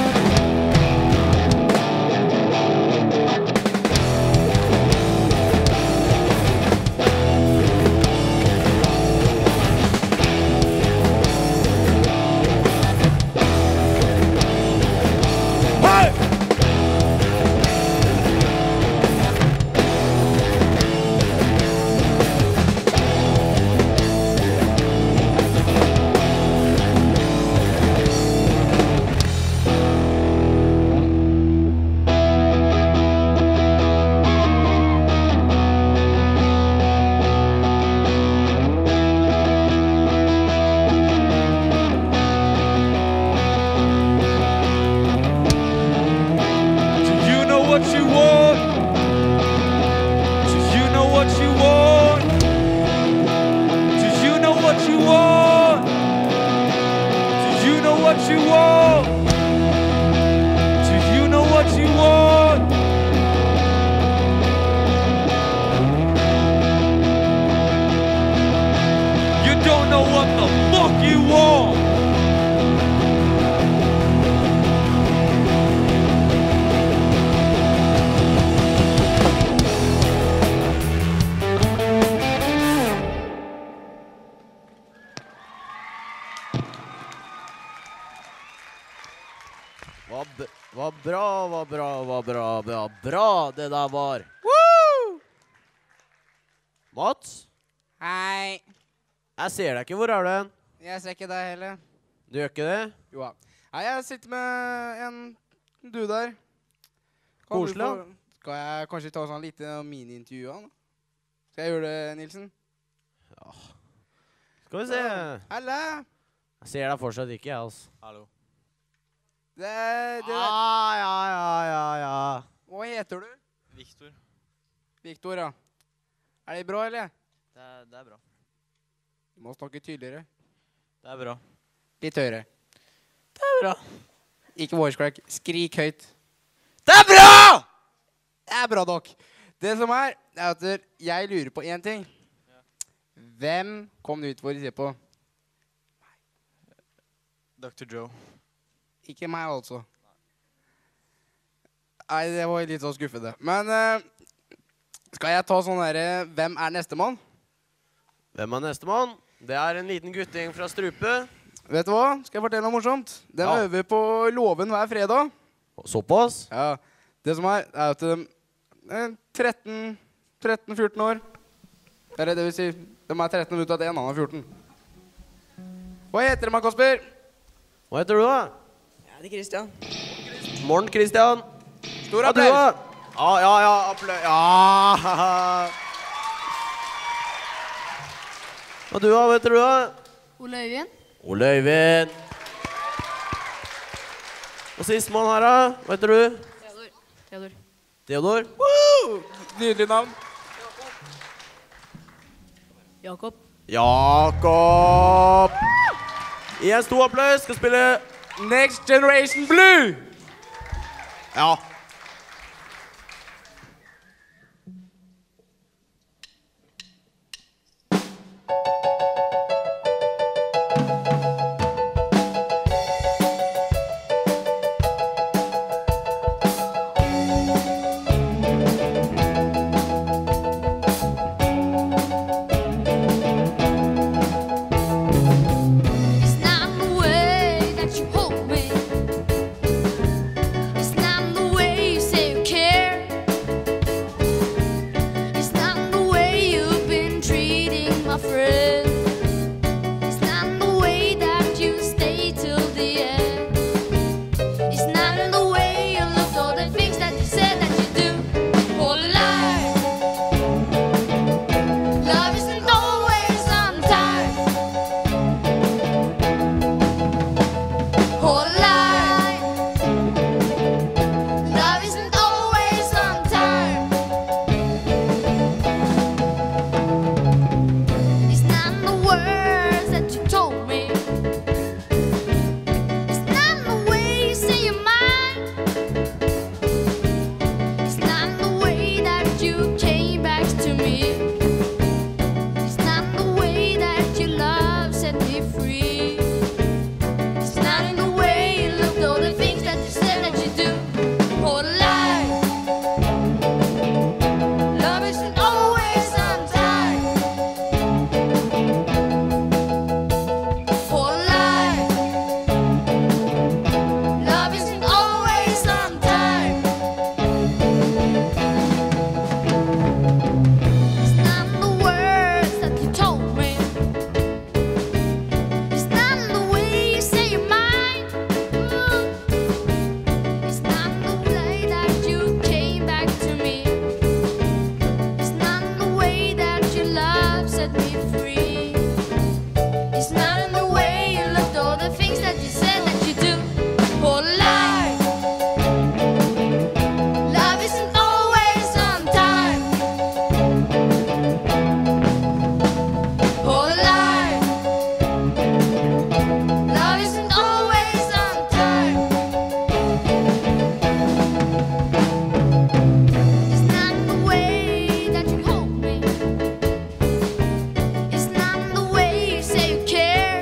Vad bra, vad bra, vad bra, vad bra det där var. Woo! Mats? Hei. Jeg ser deg ikke. Hvor er du hen? Jeg ser ikke deg heller. Du gjør ikke det? Jo da. Nei, jeg sitter med en du der. Kan Koselig, du få- Skal jeg kanskje ta sånn lite mini-intervju av han? Skal jeg gjøre det, Nilsen? Ja. Skal vi se. Halla! Jeg ser deg fortsatt ikke, jeg, altså. Hallo. Det, det Ah, ja, ja, ja, ja. Hva heter du? Victor. Victor, ja. Er det bra, eller? Det er, det er bra. Du må snakke tydeligere. Det er bra. Litt høyere. Det er bra. Ikke voice crack. Skrik høyt. Det er bra! Det er bra, dok. Det som er, er at jeg lurer på en ting. Hvem kom ut for å se på? doktor Joe. Ikke meg, altså. Nei, det var litt så skuffende. Men eh, skal jeg ta sånn der, hvem er nestemann? Hvem er nestemann? Det er en liten gutting fra Strupe. Vet du hva? Skal jeg fortelle noe morsomt? Den Ja. øver vi på Låven hver fredag. Såpass? Ja. Det som er, er at de er tretten fjorten år. Eller det vil si, de er tretten ut av at en annen er fjorten. Hva heter de, Kasper? Hva heter du da? Jeg heter Christian. Morgen, Christian. Stor Ja, du applaus. da? Ja, ja, ja, applaus. Ja. Og du da, vet du da? Ole Øyvind. Ole Øyvind. Og sistemann her da, vet du? Theodor. Theodor. Theodor. Woo! Nydelig navn. Jakob. Jakob. I en stor applaus skal spille Next Generation Blue. Ja. It's not the way that you hold me. It's not the way you say you care. It's not the way you've been treating my friend. It's not the way that you stay till the end. It's not the way you look, all the things that you said that you do. Oh, lie. Love isn't always on time. Oh, lie. Love isn't always on time. It's not the words that you told me. It's not the way you say your mind. It's not the way that you came back to me. It's not the way that your love set me free. It's not in the way you looked, all the things that you said that you do. Oh, lie. Love isn't always on time. Oh, lie. Love isn't always on time. It's not the words that you told me. It's not the way you say your mind. It's not the way that you came back to me. It's not the way that your love set me free. It's not in the way you looked, all the things that you said that you do. Oh, lie. Love isn't always on time. Oh, lie. Love isn't always on time. It's not the way that you hold me. It's not the way you say you care.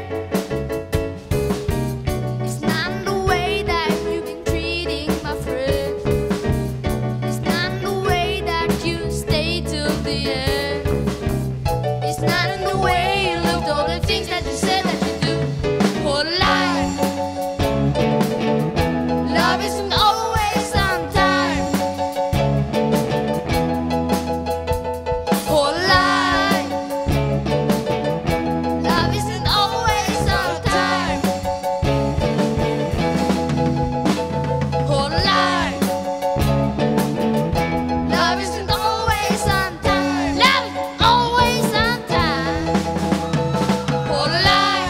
It's not the way that you've been treating my friend. It's not the way that you stay till the end. It's not in the way you looked, all the things that you said that you do. Oh, lie. Love isn't always on time. Oh, lie. Love isn't always on time. Oh, lie. Love isn't always on time. Love isn't always on time. Oh, lie.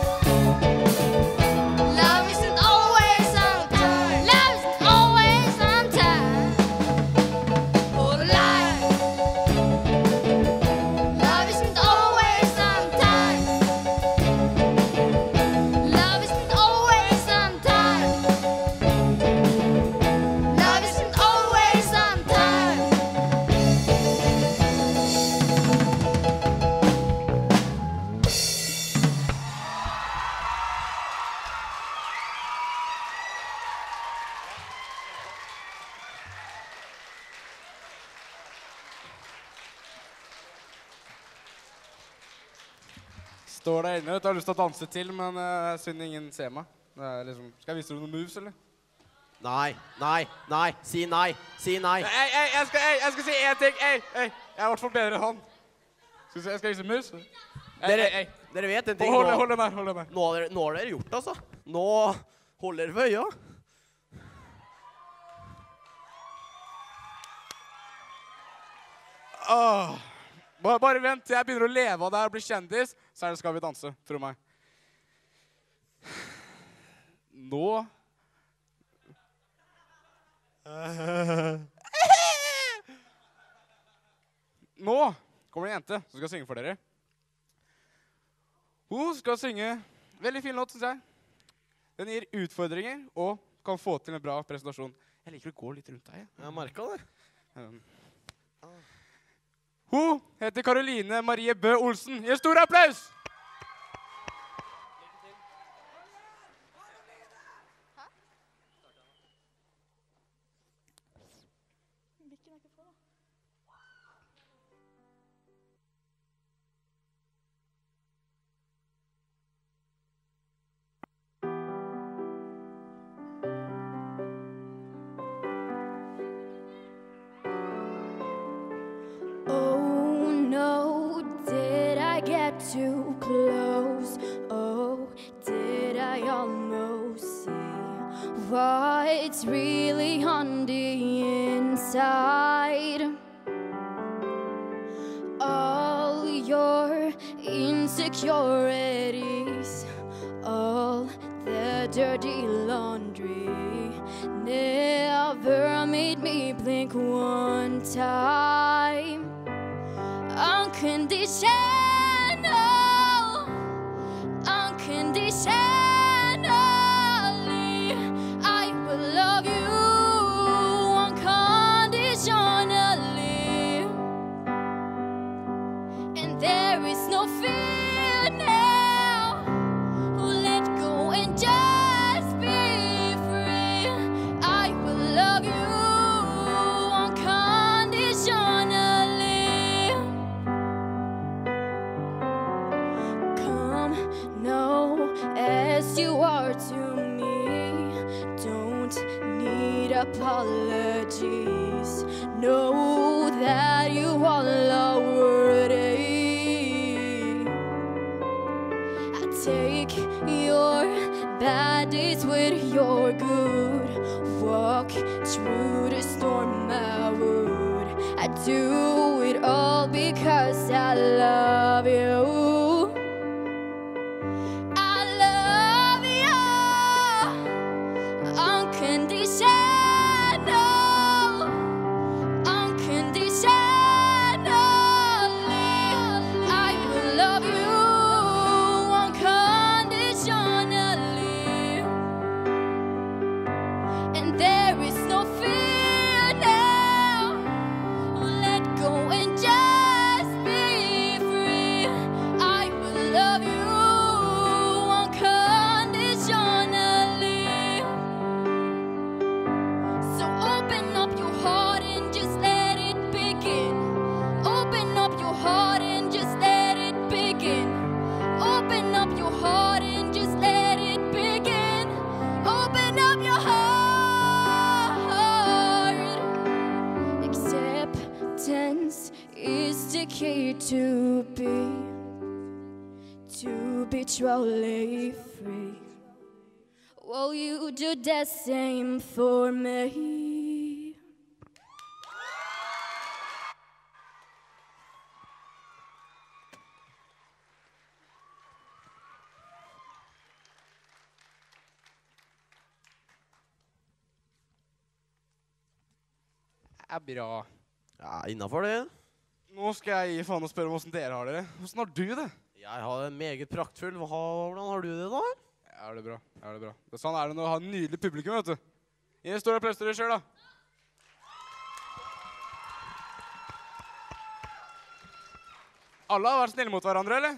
Love isn't always on time. Love isn't always on time. Oh, lie. Love isn't always on time. Love isn't always on time. Love isn't always on time. Står der inne, vet du, har lyst til å danse til, men uh, synd ingen ser meg. Det er liksom, skal jeg vise dere noen moves, eller? Nei, nei, nei. Si nei. Si nei. Ei, ei, jeg skal, ei, jeg skal si en ting. Ei, ei, jeg er i hvert fall bedre enn han. Skal vi se, jeg skal vise moves. Ei, Dere, ei, ei. dere vet en ting Hold, nå. hold dem her, hold dem her. Nå har dere, nå har dere gjort, altså. Nå holder dere ved øya. Åh. Bare, bare vent til jeg begynner å leve av det her og bli kjendis, så er det Skal vi danse, tro meg. Nå... Nå kommer det en jente som skal synge for dere. Hun skal synge veldig fin låt, synes jeg. Den gir utfordringer og kan få til en bra presentasjon. Jeg liker å gå litt rundt deg. Jeg har merket det. Um. Hun heter Karoline Marie Bø Olsen. Gi en stor applaus! Oh no, did I get too close? Oh, did I almost see what's really on the inside? All your insecurities, all the dirty laundry never made me blink one time. Unconditional, unconditionally, I will love you unconditionally. And there is no fear now. Let go and just be free. I will love you unconditionally. Know as you are to me, don't need apologies. Know that you all are worthy. I take your bad days with your good. Walk through the storm I would. I do it all because I love you. To be, to be truly free. Will you do the same for me? Det er bra. Ja, innenfor det. Nå skal jeg gi faen og spørre om hvordan dere har dere. Hvordan har du det? Jeg har det meget praktfull. Hva, hvordan har du det da? Ja, det er bra. Ja, det er bra. Det er sånn er det når du har en nydelig publikum, vet du. Gi en stor applaus til dere selv, da. Alle har vært snille mot hverandre, eller?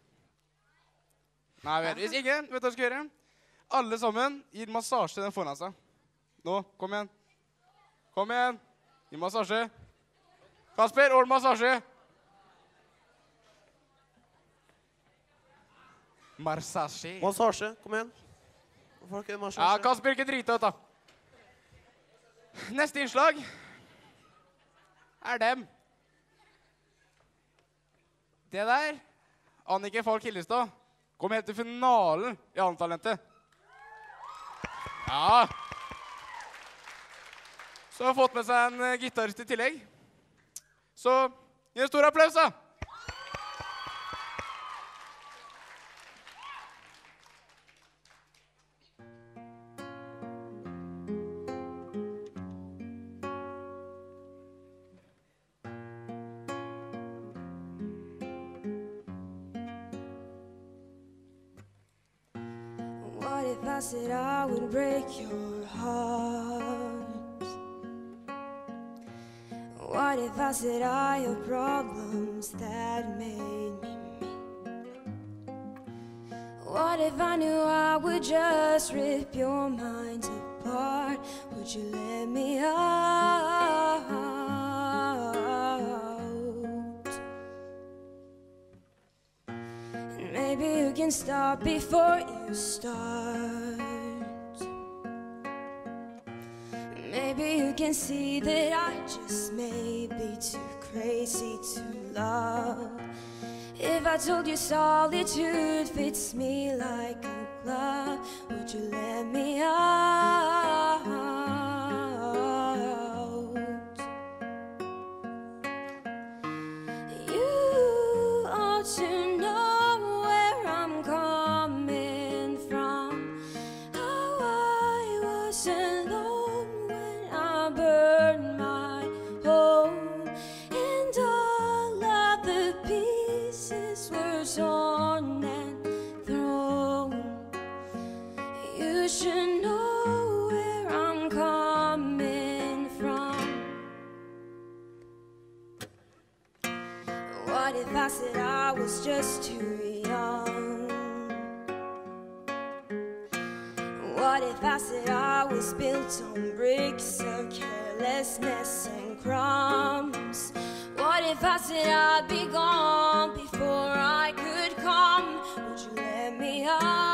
Nei, vel. Hvis ikke, vet du hva du skal gjøre? Alle sammen gir massasje den foran seg. Nå, kom igjen. Kom igjen. Gi massasje. Kasper, ordne massasje. Massasje. Massasje, kom igjen. Hvorfor ikke massasje? Ja, Kasper, ikke drite ut da. Neste innslag er dem. Det der, Annike Falk Hillestad, kom helt til finalen i Annetalentet. Ja. Så har fått med seg en gitarist i tillegg. Så, gi en stor applaus da, if I said I would break your heart? What if I said I have problems that made me me? What if I knew I would just rip your mind apart? Would you let me out? And maybe you can stop before you start. Maybe you can see that I just may be too crazy to love. If I told you solitude fits me like a glove, would you let me out? You ought to know where I'm coming from. How I was alone when I burned my home, and all of the pieces were torn and thrown. You should know where I'm coming from. What if I said I was just too young? What if I said I was built on bricks of carelessness and crumbs? What if I said I'd be gone before I could come? Would you let me out?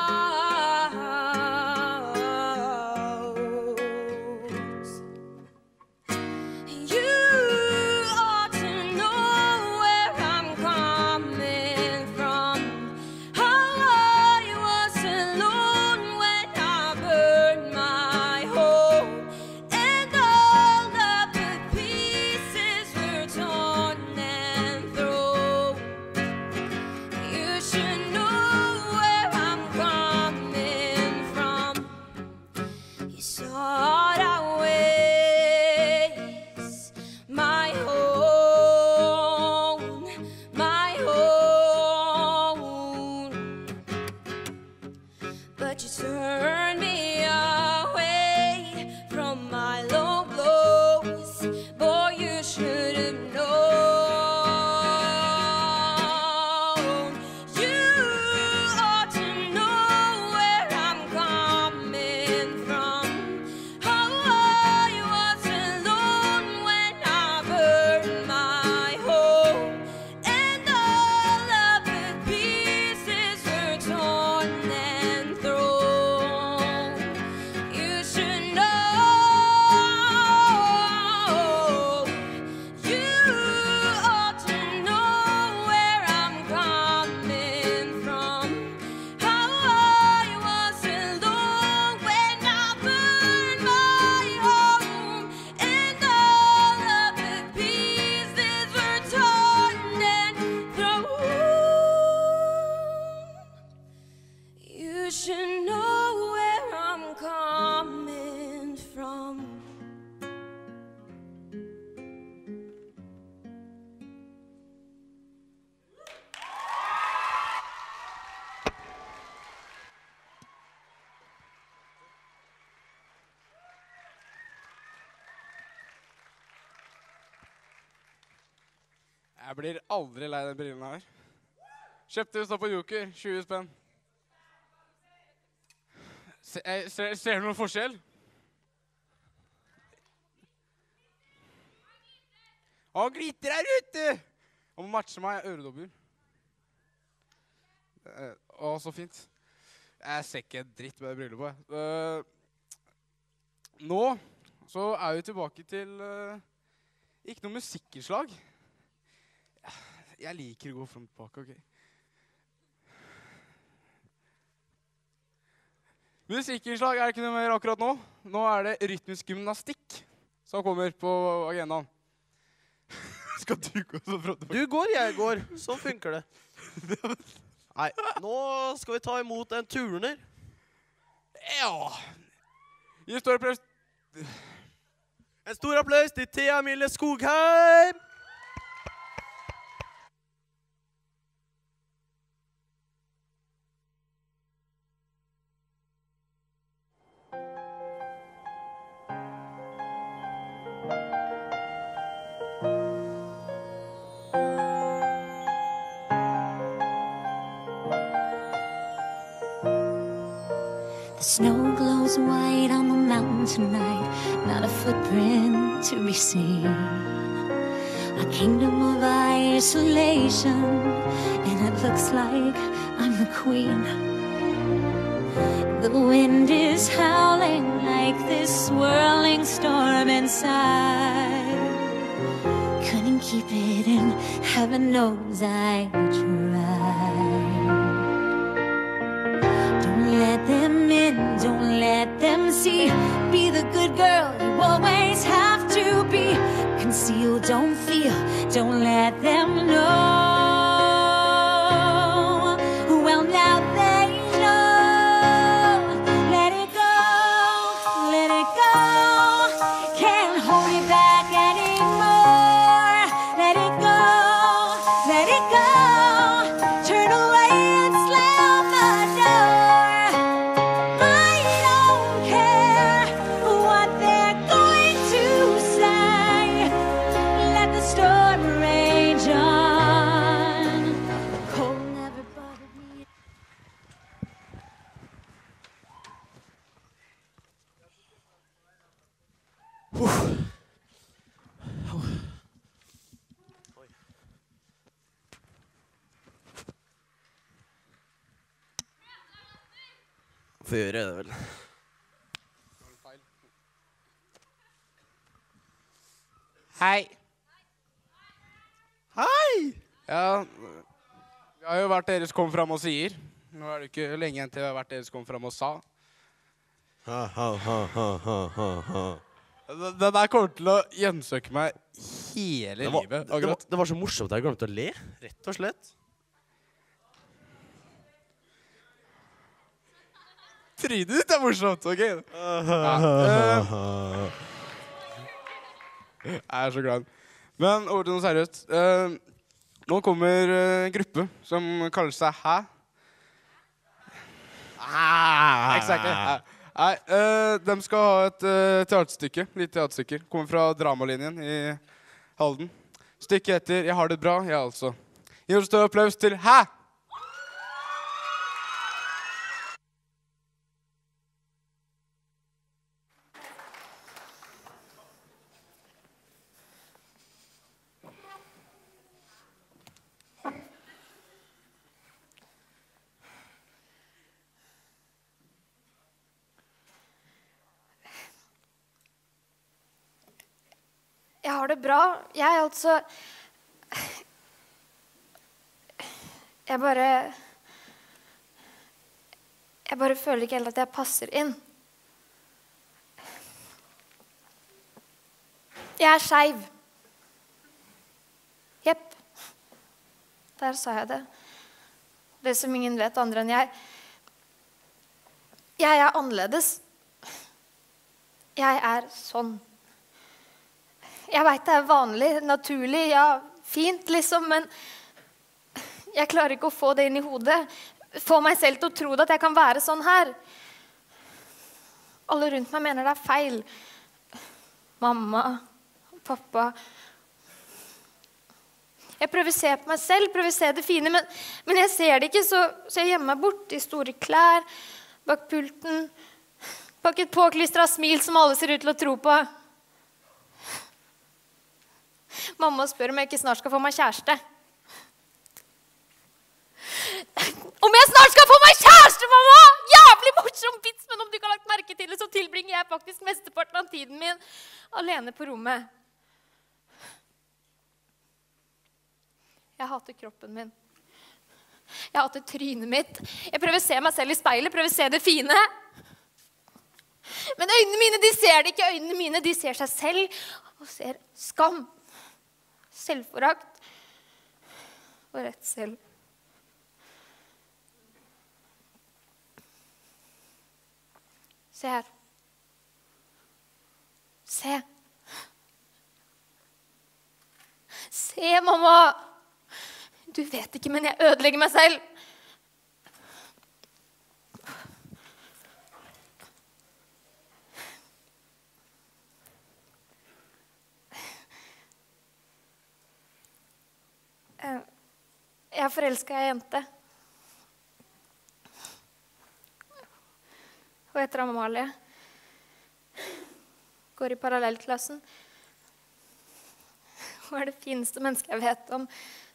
You ought to know where I'm coming from. How I was alone when I burned my home, and all of the pieces were torn and thrown. You should know where I'm coming from. You sought out ways, my own, my own, but you turned me away from my low blows. Boy, you should have known. You ought to know where I'm coming from. How I was alone when I burned my home, and all of the pieces were torn and thrown. You should know. You ought to know where I'm coming from. How I was alone when I burned my home, and all of the pieces were torn and thrown. You should know where I'm coming from. Jeg blir aldri lei den brillen her. Kjøpte det, står på Joker, tjue spenn. Se, eh, ser, ser du noen forskjell? Han glitter her ute! Han må matche meg øredobber. Eh, Å, så fint. Jeg ser ikke dritt med det briller på. jeg. Eh, nå så er vi tilbake til eh, ikke noe musikkinnslag. Jeg liker å gå frem og tilbake, ok? Musikkinnslag er ikke noe mer akkurat nå. Nå er det rytmisk gymnastikk som kommer på agendaen. Skal du gå så frem og tilbake? Du går, jeg går. Sånn funker det. Nei, nå skal vi ta imot en turner. Ja. Gi stor applaus. En stor applaus til Thea Mille Skogheim. Snow glows white on the mountain tonight, not a footprint to be seen. A kingdom of isolation, and it looks like I'm the queen. The wind is howling like this swirling storm inside. Couldn't keep it in, heaven knows I tried. Don't let them in, don't let them see. Be the good girl you always have to be. Conceal, don't feel, don't let them know. Well, now they know. Let it go, let it go. Can't hold it back anymore. Let it go, let it go. Turn away and slam the door. I don't care what they're going to say. Let the storm rage on. Cold never bothered me. Får gjøre det vel. Hei. Hei! Ja, vi har jo vært deres kom fram og sier. Nå er det ikke lenge igjen til vi har vært deres kom fram og sa. Ha, ha, ha, ha, ha, ha, ha. Den den der kommer til å gjensøke meg hele Det var, livet. det, var, det var så morsomt at jeg glemte å le, rett og slett. Trynet ditt er morsomt, ok? Ja, eh, jeg er så glad. Men over til noe seriøst. Eh, nå kommer eh, en gruppe som kaller seg Hæ? Ah. Exactly. Hæ. Nei, eh, de skal ha et eh, teaterstykke, litt teaterstykker. Kommer fra dramalinjen i Halden. Stykket heter Jeg har det bra, jeg altså. Gi oss større applaus til Hæ? Jeg har det bra. Jeg altså Jeg bare Jeg bare føler ikke helt at jeg passer inn. Jeg er skeiv. Jepp. Der sa jeg det. Det som ingen vet andre enn jeg. Jeg er annerledes. Jeg er sånn. Jeg vet det er vanlig, naturlig, ja, fint liksom, men jeg klarer ikke å få det inn i hodet. Få meg selv til å tro at jeg kan være sånn her. Alle rundt meg mener det er feil. Mamma, pappa. Jeg prøver å se på meg selv, prøver å se det fine, men, men jeg ser det ikke, så, så jeg gjemmer meg bort i store klær, bak pulten, bak et påklistret smil som alle ser ut til å tro på. Mamma spør om jeg ikke snart skal få meg kjæreste. Om jeg snart skal få meg kjæreste, mamma! Jævlig morsom vits, men om du ikke har lagt merke til det, så tilbringer jeg faktisk mesteparten av tiden min alene på rommet. Jeg hater kroppen min. Jeg hater trynet mitt. Jeg prøver å se meg selv i speilet, prøver å se det fine. Men øynene mine, de ser det ikke. Øynene mine, de ser seg selv og ser skam. Selvforakt og redsel. Se her. Se. Se, mamma. Du vet ikke, men jeg ødelegger meg selv. Jeg er forelsket i en jente. og heter Amalie. Går i parallellklassen. Hun er det fineste mennesket jeg vet om.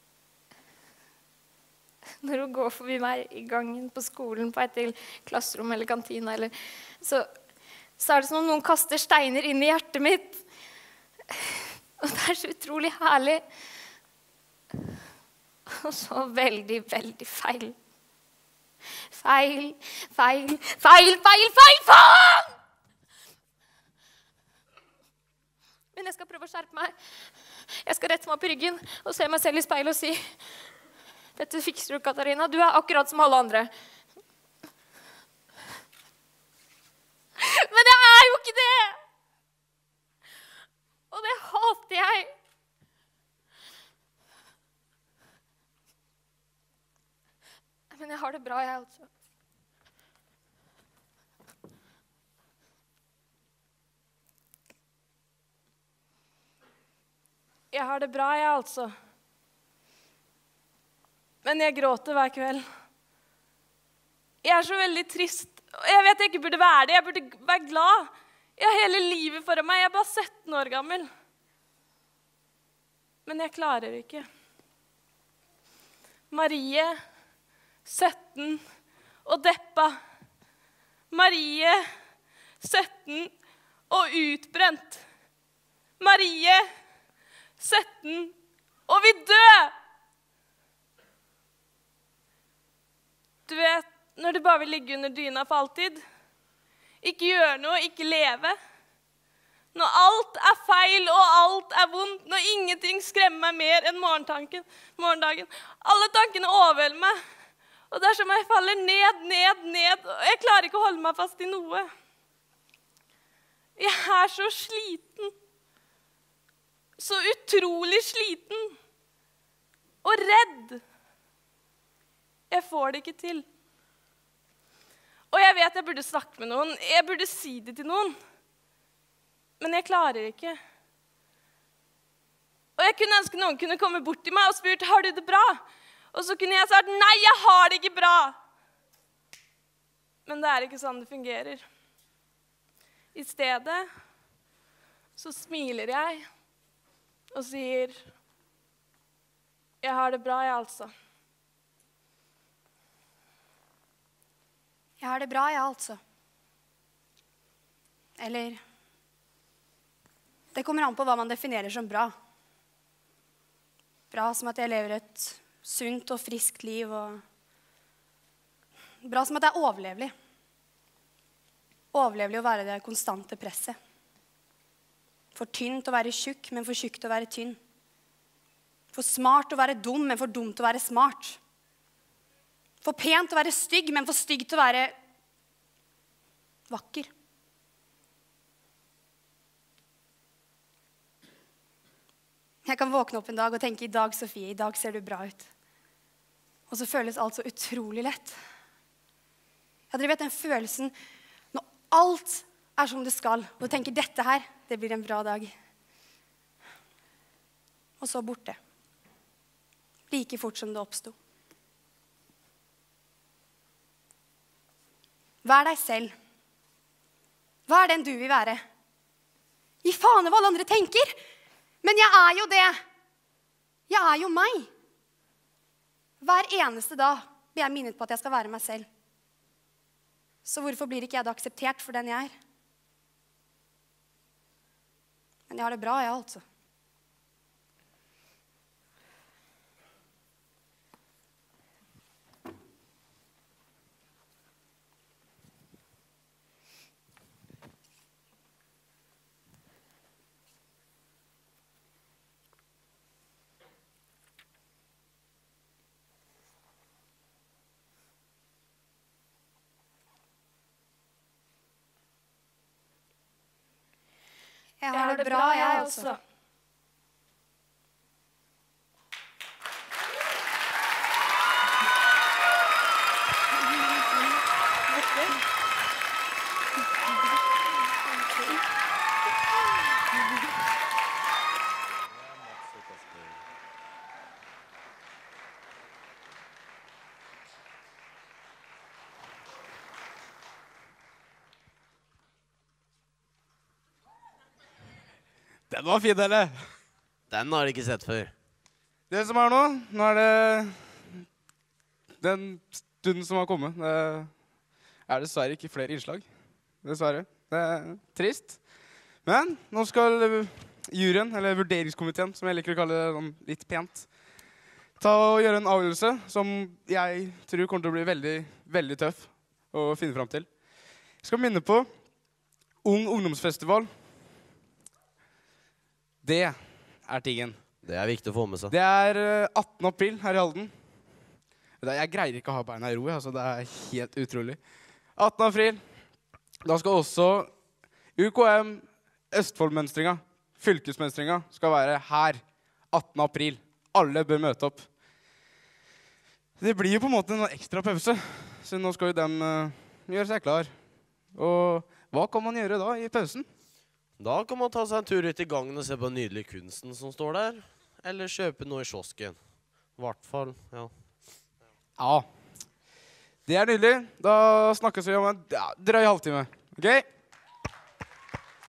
Når hun går forbi meg i gangen på skolen på vei til klasserom eller kantina, eller, så, så er det som om noen kaster steiner inn i hjertet mitt. Og det er så utrolig herlig. Og så veldig, veldig feil. Feil, feil, feil, feil, feil, faen! Men jeg skal prøve å skjerpe meg. Jeg skal rette meg opp i ryggen og se meg selv i speilet og si: dette fikser du, Katarina. Du er akkurat som alle andre. Men jeg er jo ikke det! Og det hater jeg. Men jeg har det bra, jeg, altså. Jeg har det bra, jeg, altså. Men jeg gråter hver kveld. Jeg er så veldig trist. Jeg vet jeg ikke burde være det. Jeg burde være glad. Jeg har hele livet foran meg. Jeg er bare sytten år gammel. Men jeg klarer ikke. Marie, sytten, og deppa. Marie, sytten, og utbrent. Marie, sytten, og vil dø! Du vet, når du bare vil ligge under dyna for alltid, ikke gjøre noe, ikke leve. Når alt er feil og alt er vondt, når ingenting skremmer meg mer enn morgentanken, morgendagen. Alle tankene overvelder meg, og det er som jeg faller ned, ned, ned, og jeg klarer ikke å holde meg fast i noe. Jeg er så sliten. Så utrolig sliten. Og redd. Jeg får det ikke til. Og jeg vet jeg burde snakke med noen. Jeg burde si det til noen. Men jeg klarer ikke. Og jeg kunne ønske noen kunne komme bort til meg og spurt: har du det bra? Og så kunne jeg sagt: nei, jeg har det ikke bra. Men det er ikke sånn det fungerer. I stedet så smiler jeg og sier: jeg har det bra, jeg, altså. Jeg har det bra, jeg, altså. Eller det kommer an på hva man definerer som bra. Bra som at jeg lever et sunt og friskt liv, og bra som at jeg er overlevelig. Overlevelig å være det konstante presset. For tynn til å være tjukk, men for tjukk til å være tynn. For smart til å være dum, men for dum til å være smart. For pen til å være stygg, men for stygg til å være vakker. Jeg kan våkne opp en dag og tenke: i dag, Sofie, i dag ser du bra ut. Og så føles alt så utrolig lett. Ja, dere vet den følelsen når alt er som det skal, og du tenker: dette her, det blir en bra dag. Og så borte. Like fort som det oppstod. Vær deg selv. Hva er den du vil være? Gi faen i hva alle andre tenker. Men jeg er jo det. Jeg er jo meg. Hver eneste dag blir jeg minnet på at jeg skal være meg selv. Så hvorfor blir ikke jeg da akseptert for den jeg er? Men jeg har det bra, jeg, altså. Jeg har det bra, jeg også. Den var fin, eller? Den har jeg ikke sett før. Det som er nå, nå er det den stunden som har kommet. Det er dessverre ikke flere innslag. Dessverre. Det er trist. Men nå skal juryen, eller vurderingskomiteen, som jeg liker å kalle det sånn litt pent, ta og gjøre en avgjørelse som jeg tror kommer til å bli veldig, veldig tøff å finne frem til. Jeg skal minne på Ung ungdomsfestival. Det er tingen. Det er viktig å få med seg. Det er attende april her i Halden. Jeg greier ikke å ha beina i ro, altså det er helt utrolig. attende april. Da skal også U K M Østfoldmønstringa, fylkesmønstringa, skal være her attende april. Alle bør møte opp. Det blir jo på en måte en ekstra pause, så nå skal jo dem uh, gjøre seg klar. Og hva kan man gjøre da i pausen? Da kan man ta seg en tur ut i gangen og se på den nydelige kunsten som står der. Eller kjøpe noe i kiosken. I hvert fall, ja. Ja. Det er nydelig. Da snakkes vi om en ja, drøy halvtime. Ok?